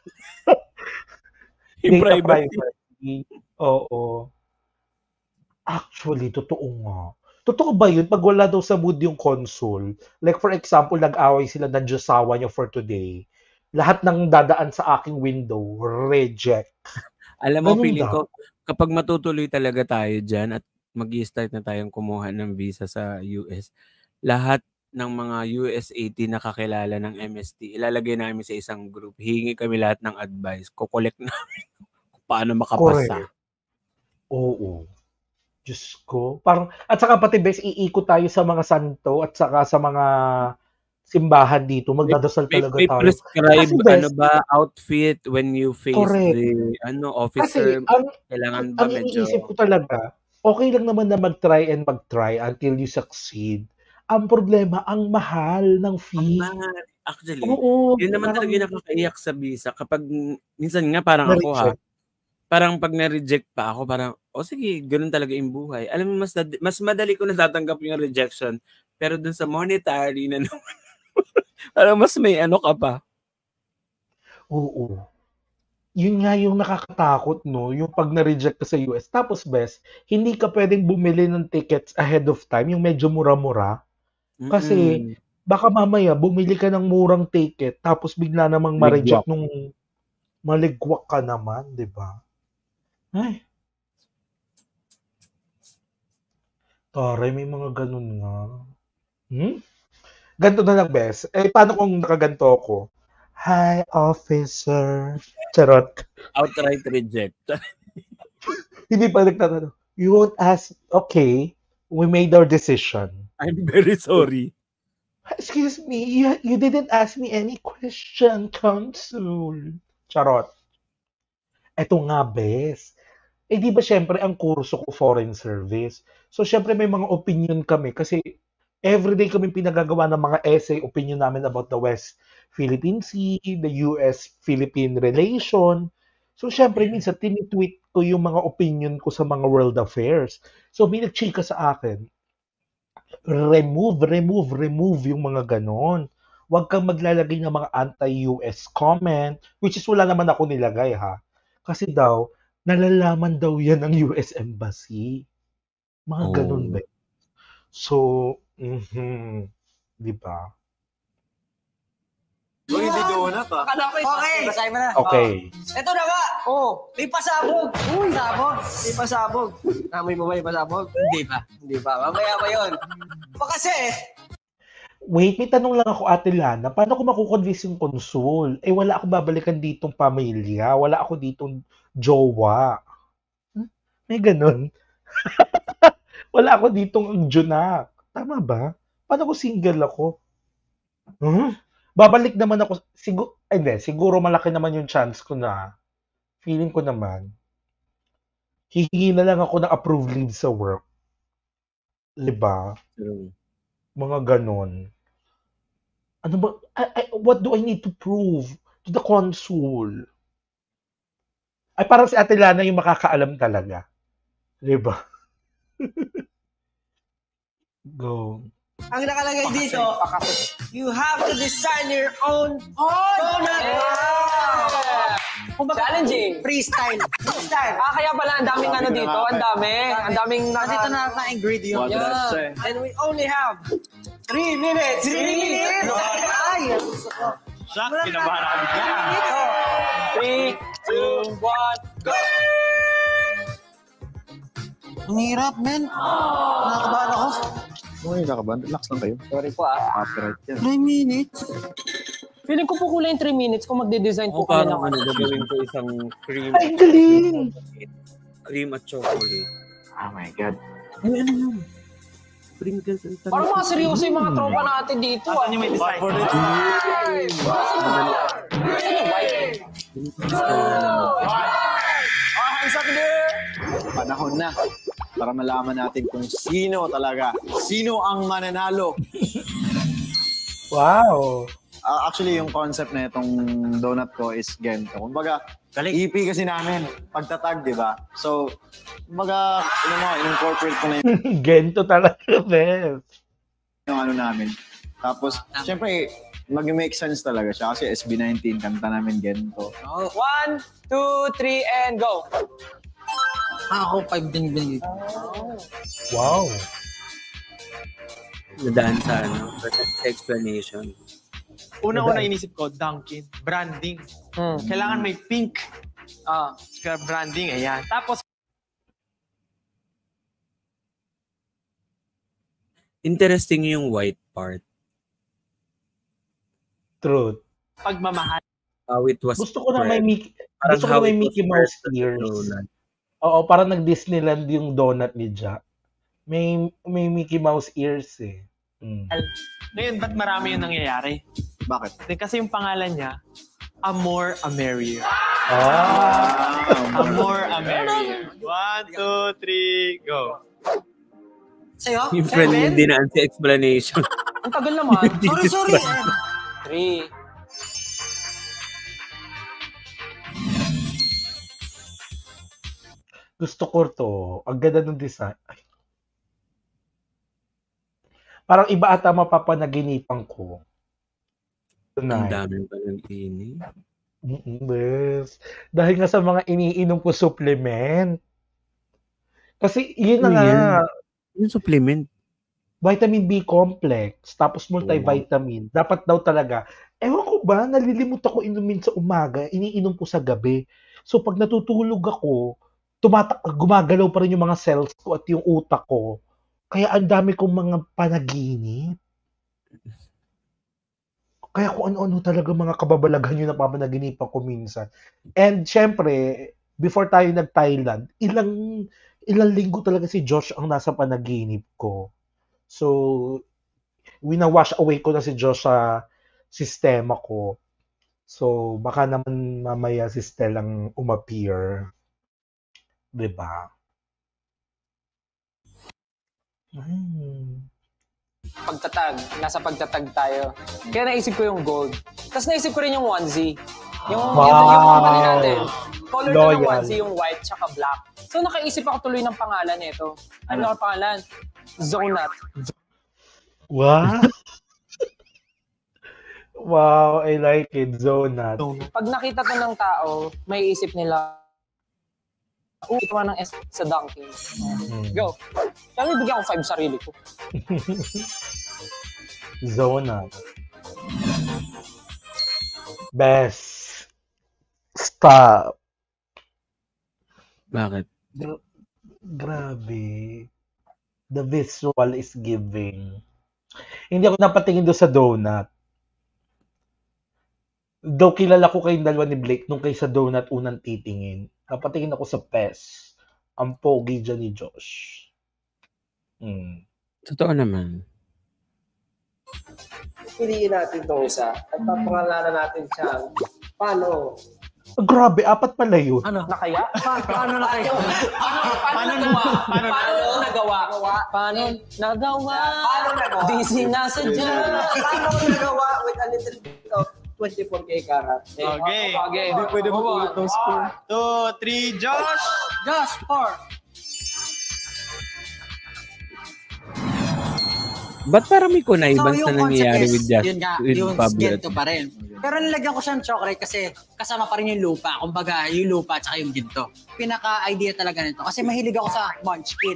Yung privacy. privacy. Oo. Actually, totoo nga. Totoo ba yun? Pag wala daw sa mood yung console, like for example, nag-away sila ng Diyosawa niyo for today, lahat ng dadaan sa aking window, reject. Alam mo, ganun feeling daw ko, kapag matutuloy talaga tayo dyan at mag-i-start na tayong kumuha ng visa sa U S, lahat ng mga U S eighty na kakilala ng M S T, ilalagay namin sa isang group. Hingi kami lahat ng advice. Kukolek namin kung paano makapasa. Correct. Oo. Diyos ko. Parang, at saka pati best, iikot tayo sa mga santo at saka sa mga simbahan dito. Magdadasal may, talaga may tayo. Prescribe, Kasi best, ano ba, outfit when you face correct. the ano officer. Kasi, ang, kailangan ang, ba ang medyo... iniisip ko talaga, okay lang naman na mag-try and mag-try until you succeed. Ang problema, ang mahal ng fee. Ang mahal. Actually, oo, yun naman parang, talaga nakakaiyak sa visa. Kapag, minsan nga parang ako ha, parang pag na-reject pa ako, parang, o oh, sige, ganun talaga yung buhay. Alam mo, mas, mas madali ko natatanggap yung rejection. Pero dun sa monetary na naman, parang mas may ano ka pa. Oo. Yun nga yung nakakatakot, no? Yung pag na-reject ka sa U S. Tapos, best, hindi ka pwedeng bumili ng tickets ahead of time, yung medyo mura-mura. Kasi, mm-hmm. baka mamaya, bumili ka ng murang ticket, tapos bigla namang ma-reject nung maligwak ka naman, di ba? Ay. Taray, may mga ganun nga. Hmm? Ganto na lang, best. Eh, paano kung nakaganto ako? Hi, officer. Charot. Outright reject. Hindi pa nagtatanong. You won't ask, okay, we made our decision. I'm very sorry. Excuse me, you, you didn't ask me any question, consul. Charot. Eto nga, bes. Eh, di ba syempre, ang kurso ko foreign service. So, syempre, may mga opinion kami kasi everyday kami pinagagawa ng mga essay, opinion namin about the West Philippine Sea, the U S-Philippine relation. So, syempre, minsan, tinitweet ko yung mga opinion ko sa mga world affairs. So, may nagchika sa akin, remove, remove, remove yung mga ganon. Huwag kang maglalagay ng mga anti-U S comment, which is wala naman ako nilagay, ha? Kasi daw, nalalaman daw yan ng U S Embassy. Mga oh. Ganun ba? So, mm-hmm. Di ba? Uy, hindi donut ah. Okay. Basahin mo na. Okay. Oh. Ito na nga. Oh, may pasabog. Uy, sabog. May pasabog. Namoy mo ba yung pasabog? Hindi pa. Hindi pa. Mamaya pa yun. Pa kasi, Wait, may tanong lang ako, Ate Lana. Paano ko makukonvince yung konsul? Eh, wala akong babalikan ditong pamilya. Wala ako ditong jowa. Hmm? May ganun. Wala ako ditong junak. Tama ba? Paano ko single ako? Huh? Babalik naman ako. Siguro, hindi, siguro malaki naman yung chance ko na. Feeling ko naman. Hihingi na lang ako ng approved leave sa work. Diba? True. Mga ganon. Ano ba? I, I, what do I need to prove to the consul? Ay, parang si Ate Lana yung makakaalam talaga. Diba? Go. Ang nakalagay dito, you have to design your own donut. Kumbaga, challenging. Freestyle. Freestyle. Ah, kaya pala ang daming ano dito, ang dami. Ang daming naka... Nandito na na ingredient. Yeah. And we only have three minutes. Three minutes. Ay, Shock, kinabahan ako bigla. Three, two, one, go! ang hirap, men. Nakakabahan ako. Okay, nakaban. Relax lang kayo. Sorry po ah. Copyright yan. Three minutes. Feeling ko po kulang yung three minutes kung magde-design O po kami parang ng ano, ano. gagawin ko isang cream. Ay, galing! Cream at chocolate. Oh my God. Ay, ano yun? Sprinkles and Parang mga seryoso yung mga tropa natin dito ah. Ano yung may design? Ano yung white? Ah, hands up there! Panahon na para malaman natin kung sino talaga. Sino ang mananalo? Wow! Uh, actually, yung concept na itong donut ko is Gento. Kumbaga, E P kasi namin, pagtatag, di ba? So, kumbaga, ano mo, in-incorporate ko na yung, Gento talaga, best. yung ano namin. Tapos, syempre, mag-make sense talaga siya kasi S B nineteen, kanta namin Gento. One, two, three, and go! Ako, five din din. Wow! Nadaan sa ano, sa explanation. Una-una inisip ko, Dunkin, branding. Hmm. Kailangan may pink Ah. uh, branding, ayan. Tapos, Interesting yung white part. Truth. pagmamahal. How it was Gusto ko na may spread. Mickey, Parang gusto ko how na may it was Mickey Mouse spread sa ears. donut. Oo, parang nag-Disneyland yung donut ni Jack. May may Mickey Mouse ears eh. Mm. Ngayon, ba't marami yung nangyayari? Bakit? Kasi yung pangalan niya, A More, A Merrier. Ah! A More, A Merrier. One, two, three, go. Sa'yo? Yung friend yung dinaan sa explanation. Ang tagal naman. Sorry, sorry. Three. Gusto ko to. Ang ganda ng design. Ay. Parang iba ata mapapanaginipan ko. Ang Tonight. dami pa ng ini. Mm-mm, yes. Dahil nga sa mga iniinom ko supplement. Kasi yun na Ano nga. yan? Yung supplement. Vitamin B complex, tapos multivitamin. Dapat daw talaga. Ewan ko ba, nalilimot ako inumin sa umaga, iniinom ko sa gabi. So pag natutulog ako, tumatak gumagalaw pa rin yung mga cells ko at yung utak ko. Kaya ang dami kong mga panaginip. Kaya kung ano-ano talaga mga kababalaghan yung napapanaginipan ko minsan. And syempre, before tayo nag-Thailand, ilang ilang linggo talaga si Josh ang nasa panaginip ko. So, wina-wash away ko na si Josh sa sistema ko. So, baka naman mamaya si Stellang umappear. Diba? Hmm. Pagtatag. Nasa pagtatag tayo. Kaya naisip ko yung gold. Tapos naisip ko rin yung onesie. Yung, Wow. yung, yung company natin. Color na ng Loyal. onesie, yung white tsaka black. So nakaisip ako tuloy ng pangalan nito. Ano ang pangalan? Zonut. Wow! Wow, I like it. Zonat. Pag nakita to ng tao, may isip nila, oh, ito ng S sa Dunkin. Hmm. Go. Kaya bigyan ko five sarili ko. Zonat. Best. Stop. Bakit? Gra- grabe. The visual is giving. Hindi ako napatingin doon sa donut. Though kilala ko kayong dalawa ni Blake nung kay sa donut unang titingin. Napatingin ako sa P E S. Ang pogi dyan ni Josh. Hmm. Totoo naman. Piliin natin itong isa at papangalanan natin siya. Paano? Grabe, apat pala yun. Ano? Nakaya? Pa- paano na kayo? Paano, paano nagawa? Paano, paano nagawa? Paano nagawa? Paano nagawa? Di sinasadya. Paano nagawa with a little bit of twenty-four K karat? Okay. Okay. Hindi pwede mag-ulit ng score. Two, three, Josh! Josh, four. Ba't parang may kunaibans So, na yung nangyayari concept with is, Just yun nga, with yung Pablo? ginto pa rin. Pero nilagyan ko siyang chocolate kasi kasama pa rin yung lupa. Kumbaga, yung lupa at saka yung ginto. Pinaka-idea talaga nito. Kasi mahilig ako sa munchkin.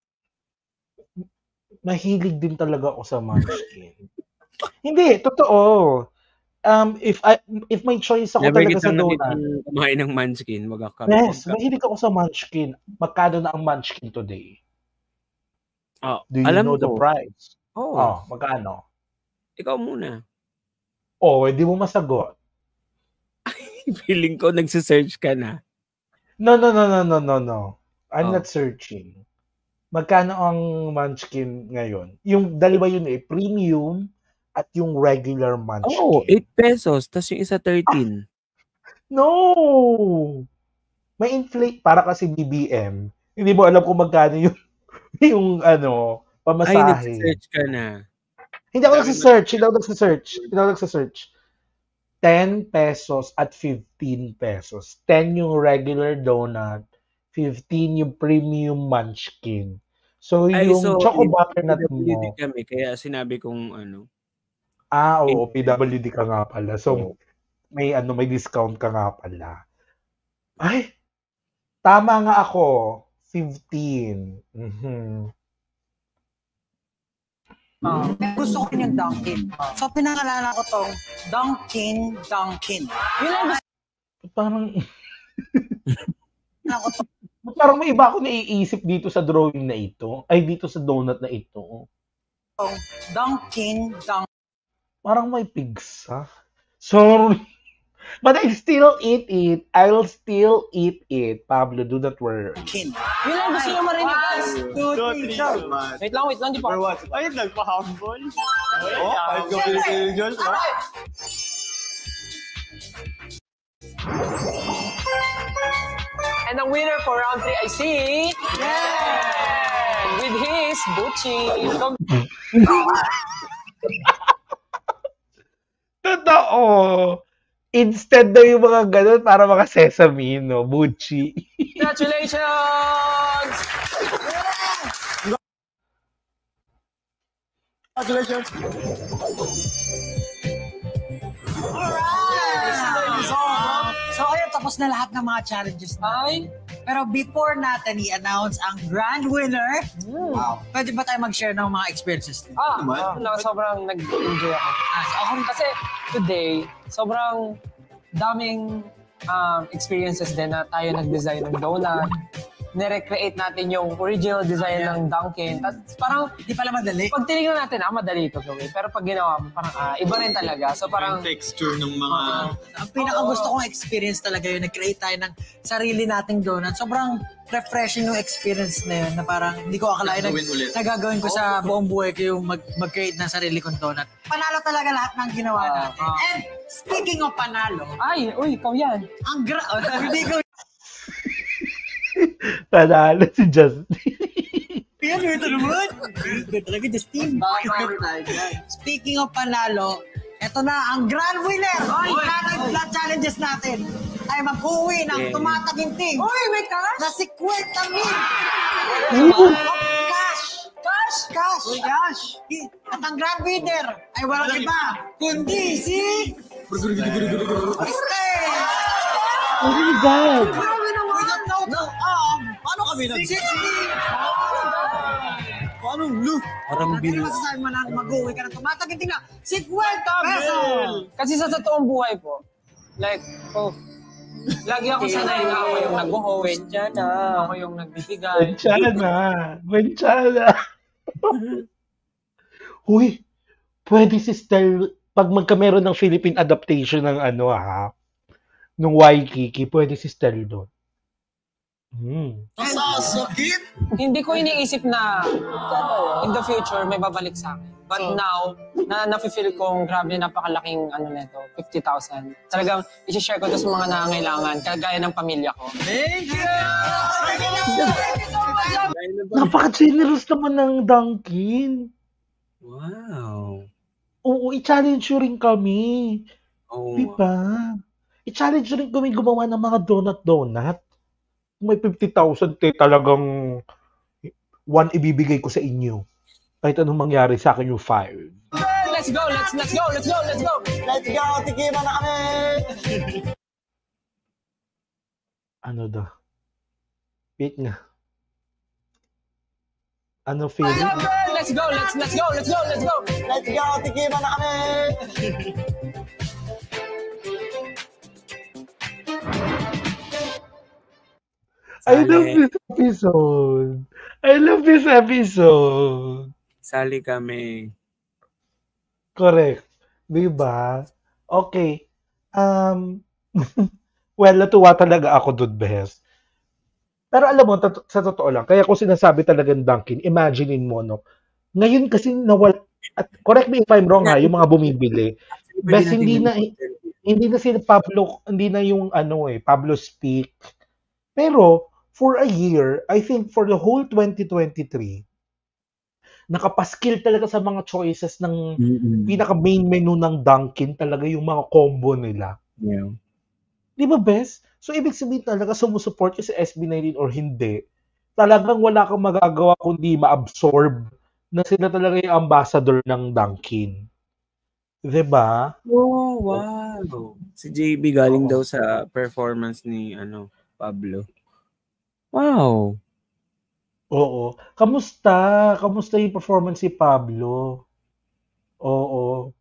Mahilig din talaga ako sa munchkin. Hindi, totoo. Um, if I if may choice ako Never talaga sa kitang donut. nakitang kumain ng munchkin. Wag ka. Yes, mahilig ako sa munchkin. Magkano na ang munchkin today? Oh, Do you alam know the ko. price? Oh, Oh, magkano? ikaw muna. Oh, hindi mo masagot. Feeling ko nagsisearch ka na. No, no, no, no, no, no, no. I'm Oh. not searching. Magkano ang munchkin ngayon? Yung dalawa yun eh, premium at yung regular munchkin. Oh, eight pesos. Tapos yung isa thirteen. No! May inflate para kasi B B M. Hindi mo alam kung magkano yung yung ano, Ay, pamasahe. nagsisearch ka na. Hindi ako nagsisearch. Hindi ako nagsisearch. Hindi ako nagsisearch. ten pesos at fifteen pesos. ten yung regular donut. fifteen yung premium munchkin. So, Ay, yung so, choco in- butternut P W D mo. kami, kaya sinabi kong ano. Ah, oo, P W D ka nga pala. So, may ano, may discount ka nga pala. Ay, tama nga ako. fifteen. Mhm. Uh, gusto ko rin yung Dunkin. So, pinangalala ko tong Dunkin Dunkin. Yun lang gusto Parang, ko to. parang may iba ako naiisip dito sa drawing na ito. Ay, dito sa donut na ito. Tong Dunkin Dunkin. Parang may pigsa. Sorry. But I still eat it. I'll still eat it. Pablo, do not worry. Yun Yun lang gusto nyo marinig, guys. Two, Two, three, three, go. man. Wait lang, wait lang. Di pa. For what? Ay, nagpa-humble. Oh, five ka pinipili, Josh. ha? And ang winner for round three, I see... Yeah! With his Bucci. Totoo. Instead na yung mga ganun para mga sesame, no? Bucci. Congratulations! Congratulations. So, so ayun, tapos na lahat ng mga challenges Ay, natin. Pero before natin i-announce ang grand winner, wow, pwede ba tayo mag-share ng mga experiences? ah, Naman. ah, no, sobrang nag-enjoy ako. Ah, so ako rin Kasi today, sobrang daming um, experiences din na tayo nag-design ng donut. Nirecreate natin yung original design ng Dunkin. Tapos parang, hindi pala madali. pag tinignan natin, ah, madali ito gawin. Pero pag ginawa mo, parang ah, iba rin talaga. So parang, Yung texture ng mga... Ang pinaka gusto kong experience talaga yun, nag-create tayo ng sarili nating donut. Sobrang refreshing yung experience na yun, na parang hindi ko akalain na Gawin ulit. nagagawin ko sa buong buhay ko yung mag- mag-create ng sarili kong donut. Panalo talaga lahat ng ginawa Ah, natin. ah. And speaking of panalo, ay, uy, ikaw yan. ang gra... hindi ko... Panalo si Justin. Yan, ito naman. Ito talaga, Justin. Speaking of panalo, eto na ang grand winner ng Planet Challenges natin ay mag-uwi ng Yeah. tumataginting. Uy, may cash? Na si Kwenta Min. Cash! Cash! Cash! Cash! At ang grand winner ay walang iba, kundi si... Kristen! Oh my God! With a total of... Paano kami nag... Paano blue? Parang Hindi bilis. masasabi mo na mag-uwi ka na tumataginting na fifty pesos! Kasi sa totoong buhay po, like, oh, lagi ako sanay na ako yung nag-host. Ako yung nagbibigay. Wenchana! Wenchana! Huy, pwede si Stel, pag magkameron ng Philippine adaptation ng ano ha, nung Waikiki, pwede si Stel doon. Hmm. Masasakit! Hindi ko iniisip na in the future may babalik sa akin. But Oh. now, na nafe-feel kong grabe napakalaking ano nito, fifty thousand. Talagang i-share ko to sa mga nangangailangan, kagaya ng pamilya ko. Thank you! Napaka-generous naman ng Dunkin. Wow. Oo, i-challenge nyo rin kami. Oh. Diba? I-challenge nyo rin kami gumawa ng mga donut-donut. Kung may fifty thousand, te, talagang one ibibigay ko sa inyo. Kahit anong mangyari sa akin yung five. Let's go, let's let's go, let's go, let's go. Let's go! Tikiman na kami! Ano daw? Wait nga. Ano feeling? Let's go, let's let's go, let's go, let's go. Let's go! Tikiman na kami! I love Sali. this episode. I love this episode. Sali kami. Correct. Diba? Okay. Um, well, natuwa talaga ako doon, Bes. Pero alam mo, tot- sa totoo lang, kaya ko sinasabi talagang Dunkin, imaginein mo, no? Ngayon kasi nawal, at correct me if I'm wrong ha, yung mga bumibili. Bes, hindi na, hindi na si Pablo, hindi na yung ano eh, Pablo Speak. Pero, for a year, I think for the whole twenty twenty-three, nakapaskill talaga sa mga choices ng Mm-mm. pinaka-main menu ng Dunkin talaga yung mga combo nila. Yeah. Di ba, Bes? So, ibig sabihin talaga sumusupport yung sa S B nineteen or hindi, talagang wala kang magagawa kundi ma-absorb na sila talaga yung ambassador ng Dunkin. Di ba? Oh, wow. Si J B galing Oo. daw sa performance ni ano Pablo. Wow. Oo. Kamusta? Kamusta yung performance si Pablo? Oo.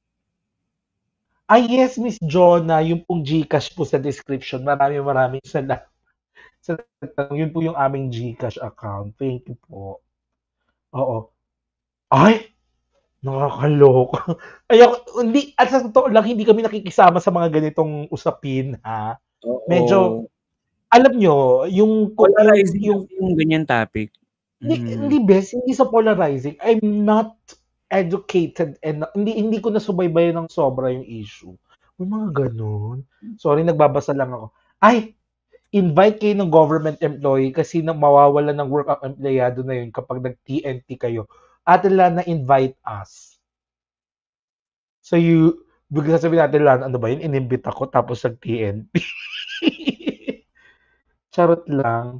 Ay, yes, Miss Jonah, yung pong Gcash po sa description. Maraming maraming salamat. Sa, yun po yung aming Gcash account. Thank you po. Oo. Ay! Nakakaloka. Ay, ako- hindi, at sa totoo lang, hindi kami nakikisama sa mga ganitong usapin, ha? Oo. Medyo, alam nyo, yung, yung, polarizing yung, yung, yung ganyan topic. Hindi, Mm. hindi bes, hindi sa polarizing. I'm not educated and hindi hindi ko nasubaybayan ng sobra yung issue. May mga ganun. Sorry, nagbabasa lang ako. Ay, invite kayo ng government employee kasi na mawawala ng work ang empleyado na yun kapag nag-T N T kayo. Ate Lana, invite us. So you, bigla sabihin natin Lana, ano ba yun? Inimbita ko tapos nag-T N T. Charot lang.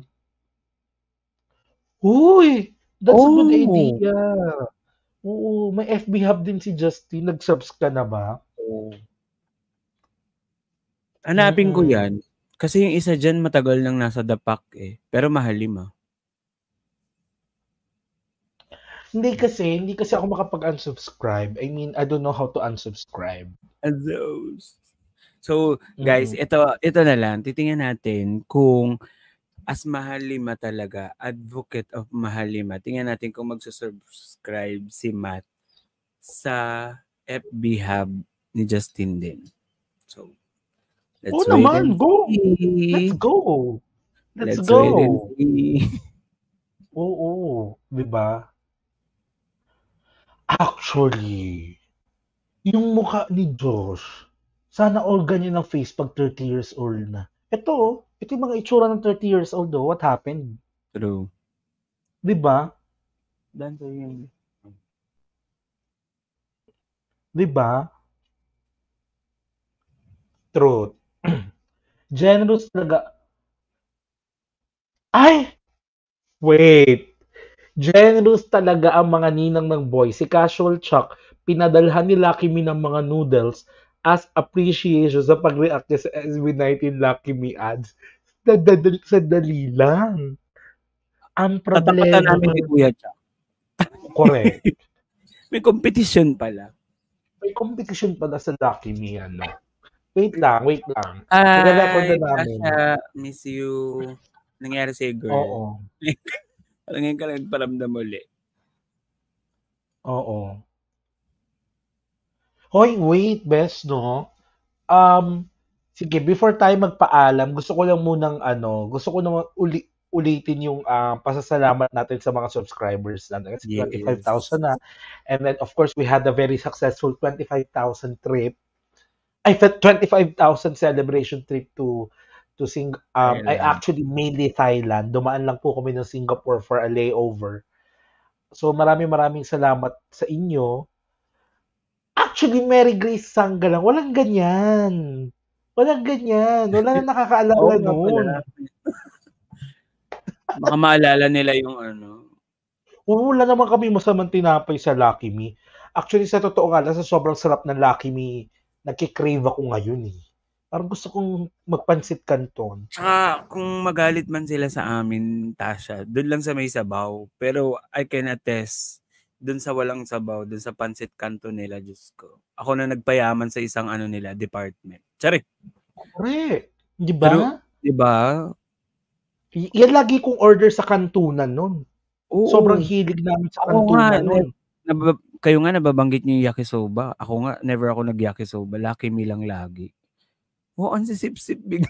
Uy! That's a good Oh. idea. Oo, may F B Hub din si Justin. Nag-subs ka na ba? Hanapin ko Mm-mm. yan. Kasi yung isa dyan matagal nang nasa dapak eh. Pero mahalim ah. Hindi kasi, hindi kasi ako makapag-unsubscribe. I mean, I don't know how to unsubscribe. And those. So, guys, ito ito na lang. Titingnan natin kung as Mahalima talaga, advocate of Mahalima. Tingnan natin kung magsusubscribe si Matt sa F B Hub ni Justin din. So, let's Oo wait naman, and go! see. Let's go! Let's, Let's go! wait and see. Oo, di ba? Actually, yung mukha ni Josh, sana all ganyan ang face pag thirty years old na. Ito, ito yung mga itsura ng thirty years old though. What happened? True. Di ba? Danto yun. Di ba? Truth. Generous talaga. Ay! Wait. Generous talaga ang mga ninang ng boy. Si Casual Chuck, pinadalhan ni Lucky Me ng mga noodles as appreciation sa pag-react niya sa S B nineteen Lucky Me ads. Sa, dal- sa dali lang. Ang Tatapatan problema. namin ni Kuya Chuck. Correct. May competition pala. May competition pala sa Lucky Me. Ano. Wait lang, wait lang. Hi, I-record na namin. Tasha. Miss you. Nangyari sa'yo, girl. Oo. Ngayon ka lang paramdam uli. Oo. Hoy, wait, best, no? Um, sige, before tayo magpaalam, gusto ko lang munang ano, gusto ko naman uli, ulitin yung ah, pasasalamat natin sa mga subscribers natin. Kasi twenty-five Yes. thousand na. And then, of course, we had a very successful twenty-five thousand trip. Ay, twenty-five thousand celebration trip to to Sing um I Thailand. actually mainly Thailand. Dumaan lang po kami ng Singapore for a layover. So maraming maraming salamat sa inyo. Actually, Mary Grace Sangga lang. Walang ganyan. Walang ganyan. Wala na nakakaalala Oo nga nun. pala. Baka maalala nila yung ano. Oo, wala naman kami masamang tinapay sa Lucky Me. Actually, sa totoo nga lang, sa sobrang sarap ng Lucky Me, nagkikrave ako ngayon eh. Parang gusto kong magpansit canton. Tsaka kung magalit man sila sa amin, Tasha, doon lang sa may sabaw. Pero I can attest, doon sa walang sabaw, doon sa pansit canton nila, Diyos ko. Ako na nagpayaman sa isang ano nila, department. Tsari. Correct. Di Pero, ba? di ba? Y- yan lagi kong order sa kantunan nun. Oo. Sobrang hilig namin sa Ako nga, kantunan nun. ne- nabab- kayo nga nababanggit niyo yung yakisoba. Ako nga, never ako nag-yakisoba. Lucky Me lang lagi. Oo, ang sisip-sip bigla.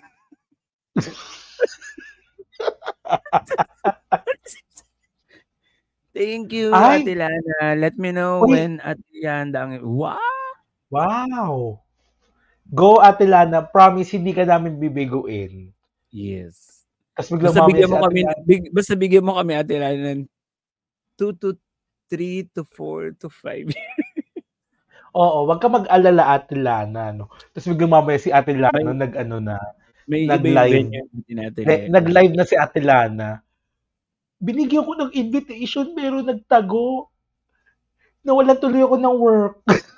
Thank you, Ay! Ate Lana. Let me know Uy! when Ate Yanda ang... Wow! Wow! Go, Ate Lana. Promise, hindi ka namin bibiguin. Yes. Tapos biglang Basta mamaya bigyan si mo Ate kami, Lana. big, basta bigyan mo kami, Ate Lana, ng two to three to four to five. Oo, wag ka mag-alala, Ate Lana. No? Tapos biglang mamaya si Ate Lana May- nag-ano na, May iba yung nag-live. venue natin, Ate Ne- Lana. nag-live na si Ate Lana. Binigyan ko ng invitation pero nagtago. Nawalan tuloy ako ng work.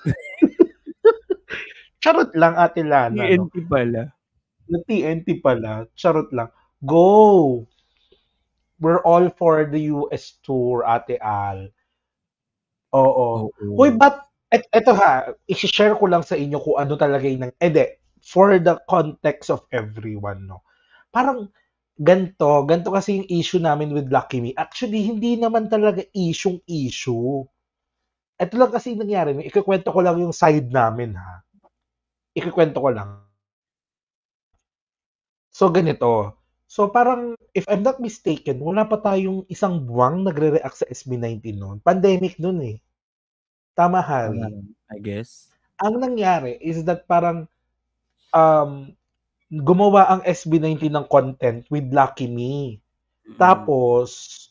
Charot lang, Ate Lana. T N No? T pala. Na T N T pala. Charot lang. Go! We're all for the U S tour, Ate Al. Oo. Oo. Uy, but, et, eto ha, isi-share ko lang sa inyo kung ano talaga yung, ede, for the context of everyone, no? Parang, ganto, ganto kasi yung issue namin with Lucky Me. Actually, hindi naman talaga issue-issue. Ito lang kasi yung nangyari. Ikikwento ko lang yung side namin, ha? Ikikwento ko lang. So, ganito. So, parang, if I'm not mistaken, wala pa tayong isang buwang nagre-react sa S B nineteen noon. Pandemic noon eh. Tama, Harry? I guess. Ang nangyari is that parang um, gumawa ang S B nineteen ng content with Lucky Me. Tapos,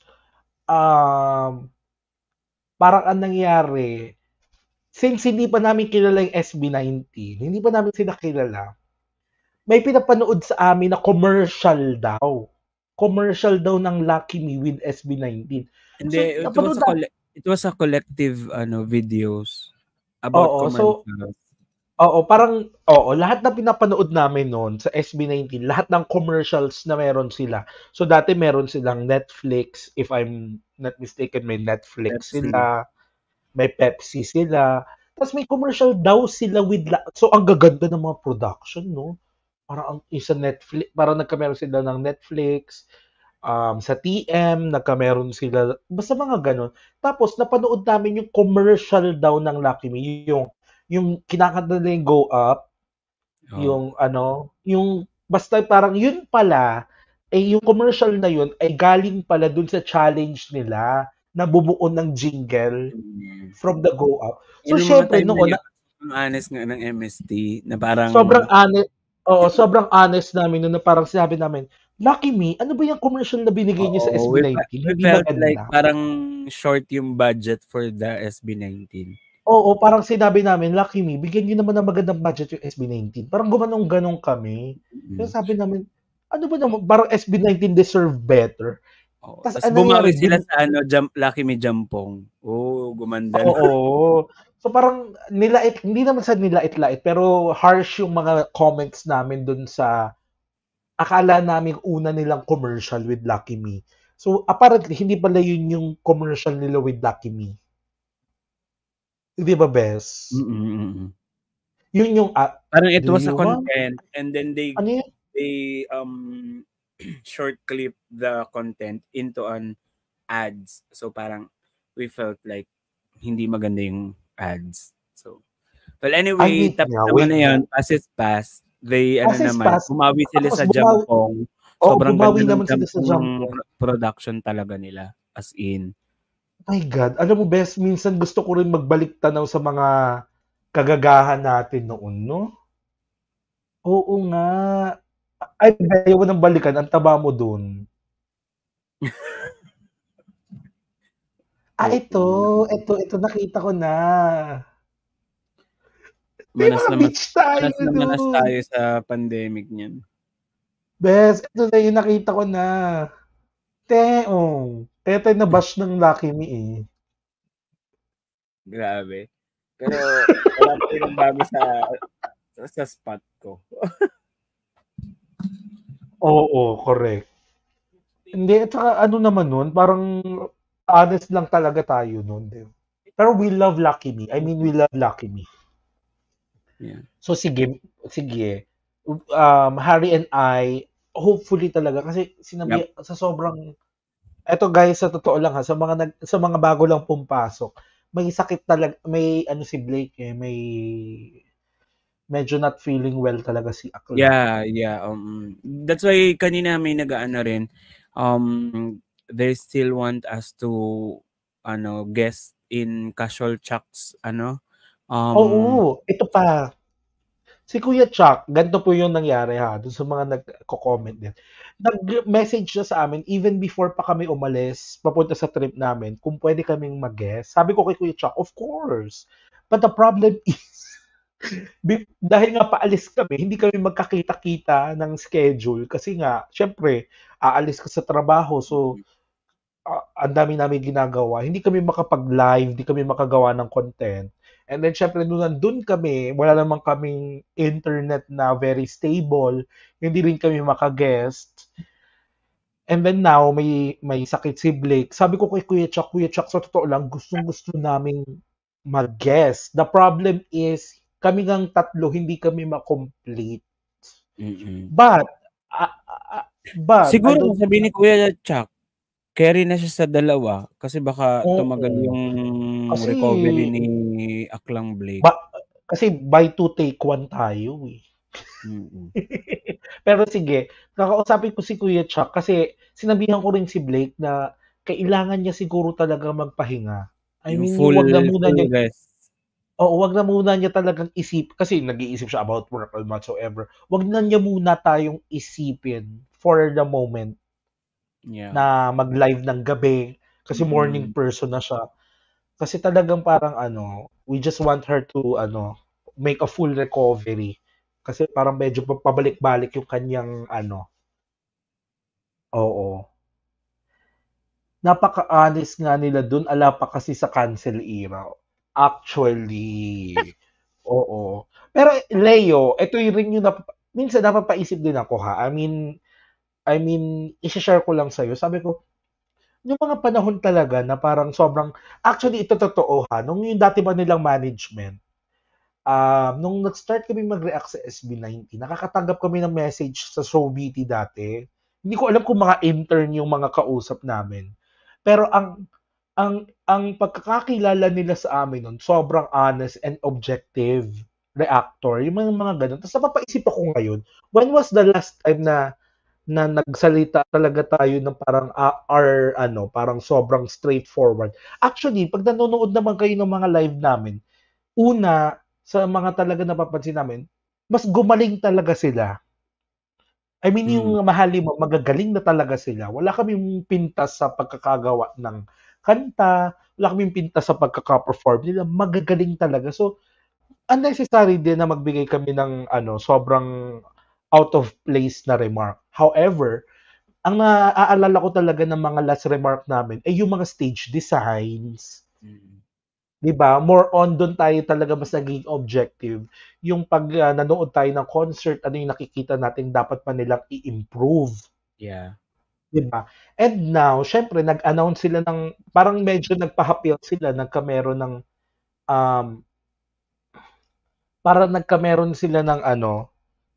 um, parang ang nangyari, since hindi pa namin kilala yung S B nineteen, hindi pa namin sila kilala, may pinapanood sa amin na commercial daw. Commercial daw ng Lucky Me with S B nineteen. Hindi, So, it, was napanood a na- colle- it was a collective ano videos about Oo, so- commercials. Oo, parang, oo, lahat na pinapanood namin noon sa S B nineteen, lahat ng commercials na meron sila. So, dati meron silang Netflix, if I'm not mistaken, may Netflix Pepsi. sila, may Pepsi sila, tapos may commercial daw sila with, la- so, ang gaganda ng mga production, no? Parang ang isa Netflix, parang nagkameron sila ng Netflix, um, sa T M, nagkameron sila, basta mga ganon. Tapos, napanood namin yung commercial daw ng Lucky Me, yung yung kinakanta nila yung Go Up, Oh. yung ano, yung basta parang yun pala, eh yung commercial na yun ay galing pala dun sa challenge nila na bumuo ng jingle from the Go Up. So, Yung mga syempre, time noon, na yun, ang honest nga ng M S T na parang sobrang honest, oo, sobrang honest namin noon na parang sinabi namin, Lucky Me, ano ba yung commercial na binigay niyo sa Oo, S B we, nineteen? we Hindi felt maganda. like parang short yung budget for the S B nineteen. Oo, parang sinabi namin, Lucky Me, bigyan niyo naman ng magandang budget yung S B nineteen. Parang gumanong-ganong kami. Kaya sabi namin, ano ba naman, parang S B nineteen deserve better. Oo. Tas Tapos ano bumawi nangyari, sila bin- sa ano, jump, Lucky Me Jampong. Oo, gumanda na. Oo. So parang nilait, hindi naman sa nilait-lait, pero harsh yung mga comments namin dun sa akala namin una nilang commercial with Lucky Me. So apparently, hindi pala yun yung commercial nila with Lucky Me. Di ba, Bes? Mm-mm-mm. Yun yung, ah, Parang it do was you a want- content and then they ano yun? they um short clip the content into an ads. So parang we felt like hindi maganda yung ads. So Well, Ay, anyway, wait tapos nga, naman wait na nga. yun, as is past, they, ano As is naman, past, bumawi sila tapos sa bumawi, Jampong. oo, Sobrang bumawi ganda ng naman sila sa Jampong Jampong. pro- production talaga nila. As in. My God, alam mo, best, minsan gusto ko rin magbalik tanaw sa mga kagagahan natin noon, no? Oo nga. Ay, ayaw mo ng balikan, ang taba mo dun. Ah, Oo. ito, ito, ito, nakita ko na. May Manas mga na mas, beach tayo manas na manas dun. tayo sa pandemic niyan. Best, ito na yung nakita ko na. Te, oh. Kaya tayo nabash ng Lucky Me eh. Grabe. Pero wala pa rin bago sa sa spot ko. Oo, correct. Hindi, at saka ano naman nun, parang honest lang talaga tayo nun. Di ba? Pero we love Lucky Me. I mean, we love Lucky Me. Yeah. So sige, sige. Um, Harry and I, hopefully talaga kasi sinabi sa sobrang eto guys, sa totoo lang ha, sa mga nag, sa mga bago lang pumpasok, may sakit talaga, may ano si Blake eh, may medyo not feeling well talaga si Akla. Yeah, yeah. Um, that's why kanina may nag-ano rin. Um, they still want us to ano guest in Casual Chucks ano. Um, Oo, ito pa. Si Kuya Chuck, ganito po yung nangyari ha, dun sa mga nagko-comment din. Nag-message siya sa amin even before pa kami umalis, papunta sa trip namin, kung pwede kaming mag-guest. Sabi ko kay Kuya Chuck, of course. But the problem is, dahil nga paalis kami, hindi kami magkakita-kita ng schedule kasi nga, syempre, aalis ka sa trabaho, so uh, ang dami namin ginagawa. Hindi kami makapag-live, hindi kami makagawa ng content. And then, syempre, nung nandun kami, wala naman kaming internet na very stable. Hindi rin kami makaguest. And then now, may may sakit si Blake. Sabi ko kay Kuya Chuck, Kuya Chuck, sa totoo lang, gustong-gusto naming mag-guest. The problem is, kami ngang tatlo, hindi kami ma-complete. mm-mm. But, uh, uh, but, siguro I don't- kung sabihin ni Kuya Chuck, carry na siya sa dalawa kasi baka Oo. tumagal yung Kasi- recovery ni Aklang Blake. ba, kasi by two take one tayo eh. Mm-mm. Pero sige, kakausapin ko si Kuya Chuck kasi sinabihan ko rin si Blake na kailangan niya siguro talaga magpahinga. I Yung mean, full, wag na muna full niya, rest. oo, wag na muna niya talagang isip, kasi nag-iisip siya about work or whatsoever. Wag na niya muna tayong isipin for the moment Yeah. na mag-live ng gabi kasi Mhm. morning person na siya. Kasi talagang parang ano, we just want her to ano, make a full recovery. Kasi parang medyo pa- pabalik-balik yung kanyang ano. Oo. Napaka-honest nga nila dun, ala pa kasi sa cancel era. Actually. Oo. Pero Leo, ito yung rin yung nap- minsan napapaisip din ako ha. I mean, I mean, i-share ko lang sa'yo. Sabi ko, yung mga panahon talaga na parang sobrang, actually ito totoo ha, nung yung dati ba nilang management, um, nung nag-start kami mag-react sa S B nineteen, nakakatanggap kami ng message sa Showbity dati. Hindi ko alam kung mga intern yung mga kausap namin. Pero ang ang ang pagkakakilala nila sa amin nun, sobrang honest and objective reactor. Yung mga mga ganun. Tapos napapaisip ako ngayon, when was the last time na na nagsalita talaga tayo ng parang uh, our ano, parang sobrang straightforward. Actually, pag nanonood naman kayo ng mga live namin, una sa mga talaga napapansin namin, mas gumaling talaga sila. I mean, Mm. yung mahali mo, magagaling na talaga sila. Wala kaming pintas sa pagkakagawa ng kanta, wala kaming pintas sa pagkaka-perform nila, magagaling talaga. So, unnecessary din na magbigay kami ng ano, sobrang out of place na remark. However, ang naaalala ko talaga ng mga last remark namin ay yung mga stage designs. Mm. 'Di ba? More on doon tayo talaga mas naging objective. Yung pag uh, nanood tayo ng concert, ano yung nakikita natin dapat pa nilang i-improve. Yeah. 'Di ba? And now, syempre nag-announce sila ng parang medyo nagpa-appeal sila, nagkameron ng um para nagkameron sila ng ano,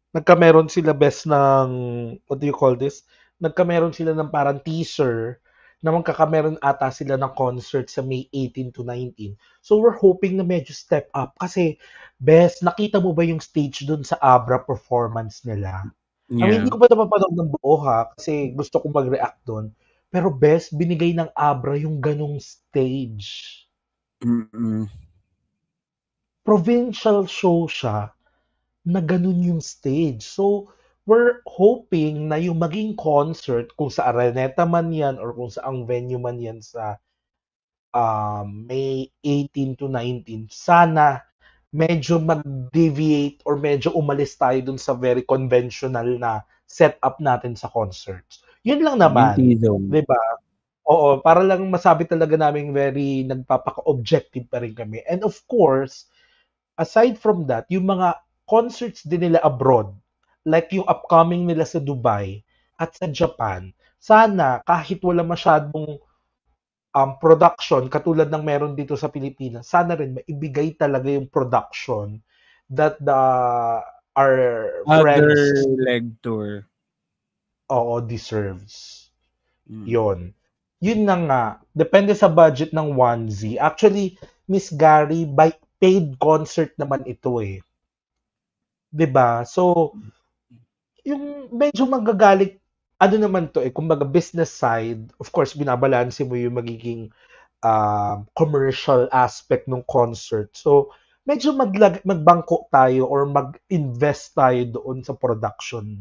nagkameron sila best ng what do you call this? Nagkameron sila ng parang teaser na magkakameron ata sila ng concert sa May eighteen to nineteen. So we're hoping na medyo step up kasi best, nakita mo ba yung stage dun sa Abra performance nila? I mean, hindi Yeah. ko pa napapanood ng buo ha kasi gusto kong mag-react dun. Pero best, binigay ng Abra yung ganong stage. Mm-mm. Provincial show siya na ganun yung stage. So, we're hoping na yung maging concert, kung sa Araneta man yan or kung sa ang venue man yan sa um, May eighteen to nineteen, sana medyo mag-deviate or medyo umalis tayo dun sa very conventional na setup natin sa concerts. Yun lang Yung naman. T-zone. Di ba? Oo, para lang masabi talaga namin very nagpapaka-objective pa rin kami. And of course, aside from that, yung mga concerts din nila abroad, like yung upcoming nila sa Dubai at sa Japan, sana kahit wala masyadong um, production katulad ng meron dito sa Pilipinas, sana rin maibigay talaga yung production that the our Other friends leg tour. oo deserves. Mm. Yon. Yun na nga. Depende sa budget ng onesie. Actually, Miss Gary, by paid concert naman ito eh. 'Di ba? So, yung medyo magagalit, ano naman to eh, kumbaga business side, of course, binabalanse mo yung magiging um, commercial aspect ng concert. So, medyo maglag magbangko tayo or mag-invest tayo doon sa production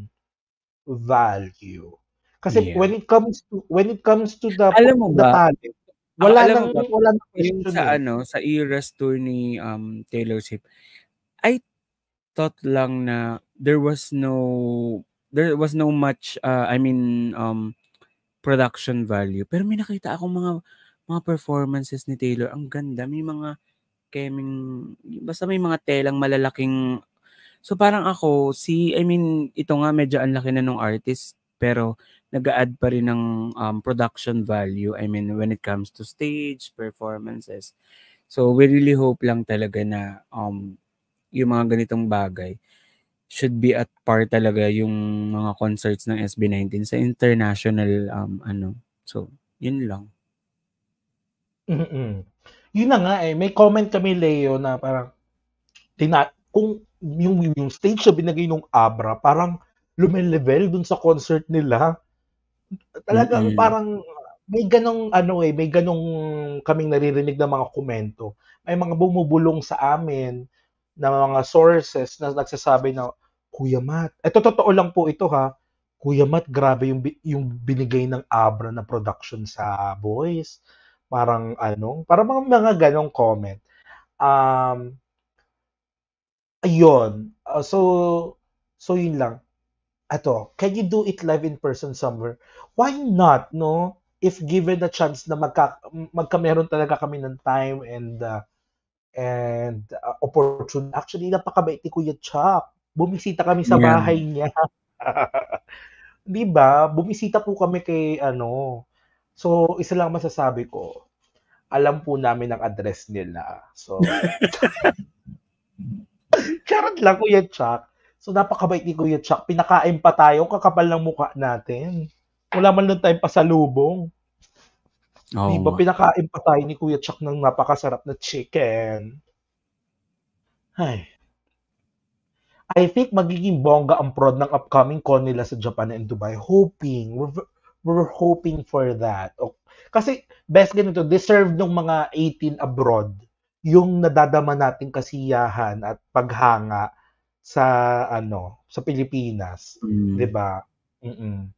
value. Kasi Yeah. when it comes to when it comes to the Alam mo the ba, talent, ah, wala alam mo nang ba, wala nang yung question sa eh. ano, sa Eras tour ni um, Taylor Swift, I thought lang na there was no there was no much uh, I mean um production value. Pero may nakita akong mga mga performances ni Taylor, ang ganda, may mga keming basta may mga telang malalaking. So parang ako si I mean ito nga medyo ang laki na nung artist pero nag-a-add pa rin ng um, production value. I mean when it comes to stage performances. So we really hope lang talaga na um yung mga ganitong bagay should be at par talaga yung mga concerts ng S B nineteen sa international um ano. So yun lang. Mm. Yun na nga eh, may comment kami Leo na parang tina kung yung yung stage na binigay nung Abra, parang lumelevel dun sa concert nila. Talagang Mm-mm. parang may ganong ano eh, may ganong kaming naririnig na mga komento. May mga bumubulong sa amin na mga sources na nagsasabi na, Kuya Matt, eto totoo lang po ito ha, Kuya Matt, grabe yung, bi- yung binigay ng Abra na production sa Boys. Parang ano, parang mga, mga ganong comment. Um, ayun. Uh, so, so yun lang. Ato, can you do it live in person somewhere? Why not, no? If given the chance na magka, magkameron talaga kami ng time and uh, and uh, opportunity. Actually, napakabait ni Kuya Chuck. Bumisita kami sa Yeah. bahay niya. 'Di ba? Bumisita po kami kay ano. So, isa lang masasabi ko. Alam po namin ang address nila. So, charot lang, Kuya Chuck. So, napakabait ni Kuya Chuck. Pinakain pa tayo, kakapal ng mukha natin. Wala man lang tayong pasalubong. Oo Diba, nga. pinakain pa tayo ni Kuya Chuck ng napakasarap na chicken. Ay. I think magiging bongga ang prod ng upcoming con nila sa Japan and Dubai. Hoping. We're, we're hoping for that. O, kasi, best ganito, deserve ng mga eighteen abroad yung nadadama nating kasiyahan at paghanga sa ano sa Pilipinas, Mm. 'di ba? Mm.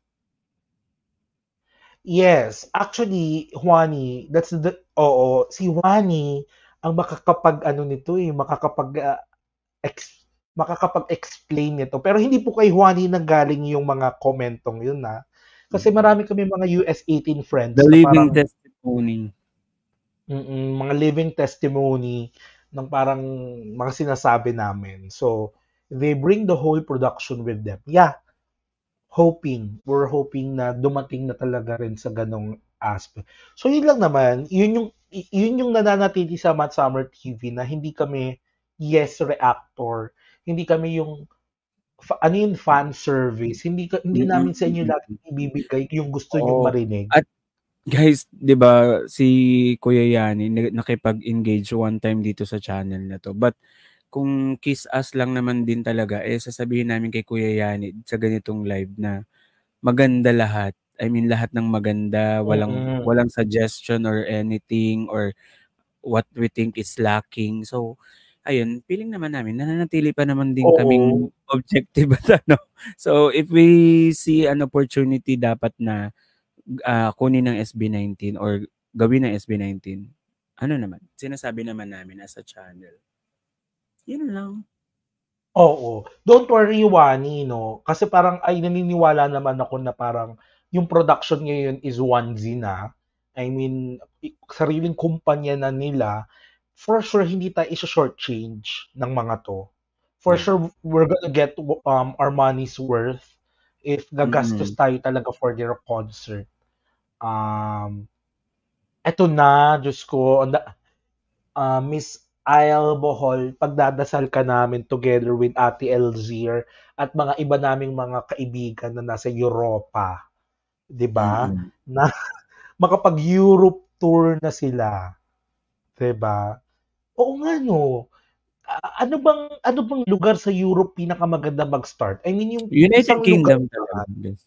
Yes, actually, Juani, that's the oo, si Juani ang makakapag ano nito eh, makakapag ah, ex, makakapag-explain nito. Pero hindi po kay Juani nanggaling yung mga komentong yun na. Kasi marami kami mga U S eighteen friends The na living parang testimony. mm, mga living testimony ng parang mga sinasabi namin. So, they bring the whole production with them. Yeah, hoping, we're hoping na dumating na talaga rin sa ganong aspect. So, yun lang naman, yun yung, y- yun yung nananatili sa Matt Summer T V na hindi kami yes reactor, hindi kami yung, fa- ano yung fan service, hindi, ka- hindi namin sa inyo Mm-mm. lagi ibibigay yung gusto nyong Oo. marinig. At Guys, 'di ba si Kuya Yani na- nakipag-engage one time dito sa channel na to. But kung kiss us lang naman din talaga, eh sasabihin namin kay Kuya Yani sa ganitong live na maganda lahat. I mean lahat ng maganda, walang Mm-mm. walang suggestion or anything or what we think is lacking. So ayun, feeling naman namin nananatili pa naman din kaming Oo. objective at ano. So if we see an opportunity dapat na ah, kunin ng S B nineteen or gawin ng S B nineteen, ano naman, sinasabi naman namin as a channel. Yun lang. Oo. Don't worry, Wani, no? Kasi parang ay naniniwala naman ako na parang yung production ngayon is onesie na. I mean, i- sariling kumpanya na nila. For sure, hindi tayo isa-short change ng mga to. For Yeah. sure, we're gonna get um, our money's worth if gagastos Mm-mm. tayo talaga for their concert. Um, eto na, Diyos ko, ang da- ah, Miss Isle Bohol, pagdadasal ka namin together with Ate Elzier at mga iba naming mga kaibigan na nasa Europa. 'Di ba? Mm-mm. Na makapag-Europe tour na sila. 'Di ba? Oo nga no. Ah, ano bang ano bang lugar sa Europe pinakamaganda mag-start? I mean yung United isang lugar Kingdom talaga. naman. Yes.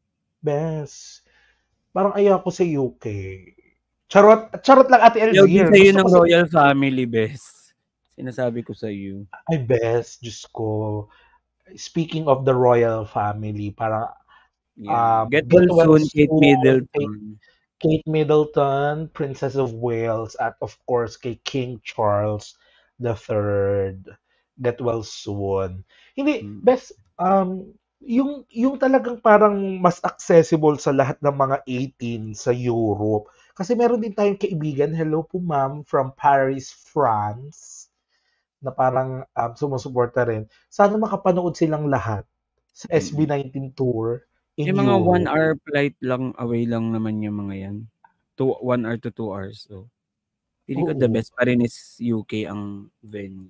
Best. Parang ayaw ko sa U K. Charot, charot lang Ate Ayaw din Elzier. sa'yo Gusto ng ko sa royal family, bes. Sinasabi ko sa iyo. ay best, Diyos ko. Speaking of the royal family, parang Yeah. um, Get get well well soon, Kate soon, Kate, Middleton. Kate Middleton, Princess of Wales, at of course kay King Charles the Third. Get well soon. Hindi, Mm. best, um, yung, yung talagang parang mas accessible sa lahat ng mga eighteen sa Europe. Kasi meron din tayong kaibigan, hello po ma'am, from Paris, France, na parang um, sumusuporta rin. Sana makapanood silang lahat sa S B nineteen tour in Yung mga one Europe. hour flight lang away lang naman yung mga yan. Two, one hour to two hours. So, pili ko the Oo. best pa rin is U K ang venue.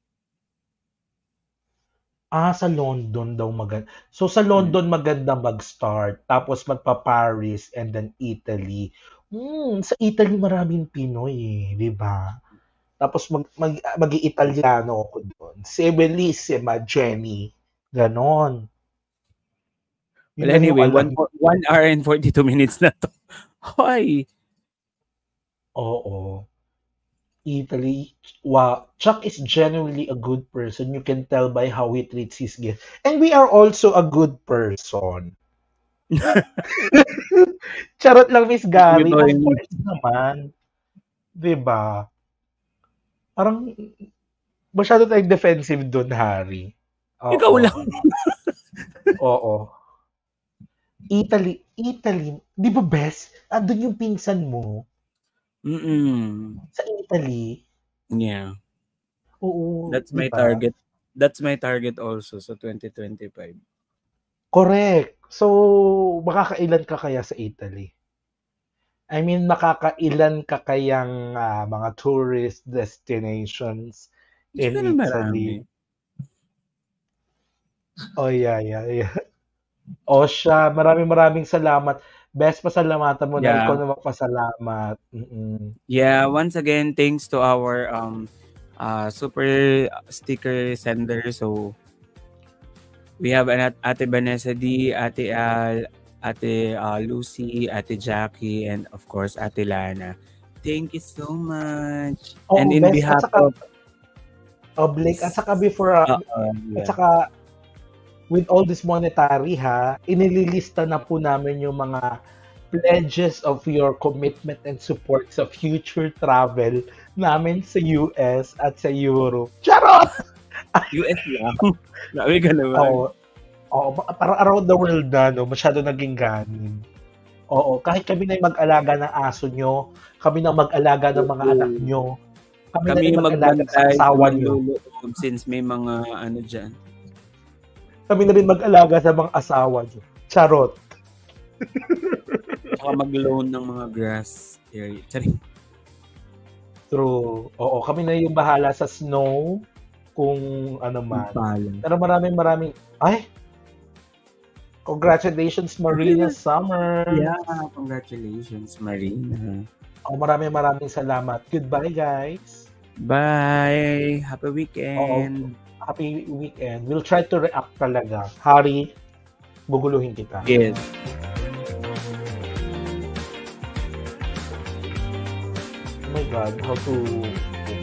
Ah, sa London daw maganda. So sa London maganda mag-start, tapos magpa-Paris and then Italy. Hmm, sa Italy maraming Pinoy eh, 'di ba? Tapos mag mag mag-iitalyano ako doon. Si Bellissima, Jenny, ganon. Yun Well, lang yung anyway, alam one, ko. one hour and forty-two minutes na to. Hoy! Oo. Italy. Wow. Chuck is genuinely a good person. You can tell by how he treats his guests. And we are also a good person. Charot lang, Miss Gary. Ito Of yung- course naman. Diba? Parang masyado tayong defensive doon, Harry. Oo. Ikaw lang. Oo. Italy. Italy. Di ba, best? Andun yung pinsan mo Mm-mm. sa Italy. Yeah. Oo. That's my diba? target. That's my target also sa twenty twenty-five. Correct. So, makakailan ka kaya sa Italy? I mean, makakailan ka kayang ah, mga tourist destinations Hindi in ka na marami. Italy? Oh, yeah, yeah, yeah. O siya, maraming maraming salamat. Best pasalamatan mo na Yeah. ikaw na magpasalamat. Mm-mm. Yeah, once again, thanks to our um uh super sticker sender. So we have an Ate Vanessa D, Ate Al, Ate uh, Lucy, Ate Jackie, and of course Ate Lana. Thank you so much. Oo, and in best. behalf At saka, of oh, Blake, at saka before, uh, uh, at yeah. saka with all this monetary ha, inililista na po namin yung mga pledges of your commitment and support sa future travel namin sa U S at sa Europe. Charot! U S lang. Grabe ka naman. Oo. Oo, para around the world na, no? Masyado naging ganin. Oo, kahit kami na yung mag-alaga ng aso nyo, kami na mag-alaga ng mga Oo. anak nyo, kami, na Kami yung mag-alaga sa magbantay sa asawa nyo, manluloob since may mga ano dyan. kami na rin mag-alaga sa mga asawa nyo. Charot. Saka mag-loan ng mga grass area. Sorry. True. Oo, kami na yung bahala sa snow kung ano man. Palo. Pero maraming maraming, ay, Congratulations, Marina Summer. Yeah, congratulations, Marina. Oh, maraming maraming salamat. Goodbye, guys. Bye. Happy weekend. Oh, happy weekend. We'll try to react talaga. Hari, guguluhin kita. Yes. Oh my God, how to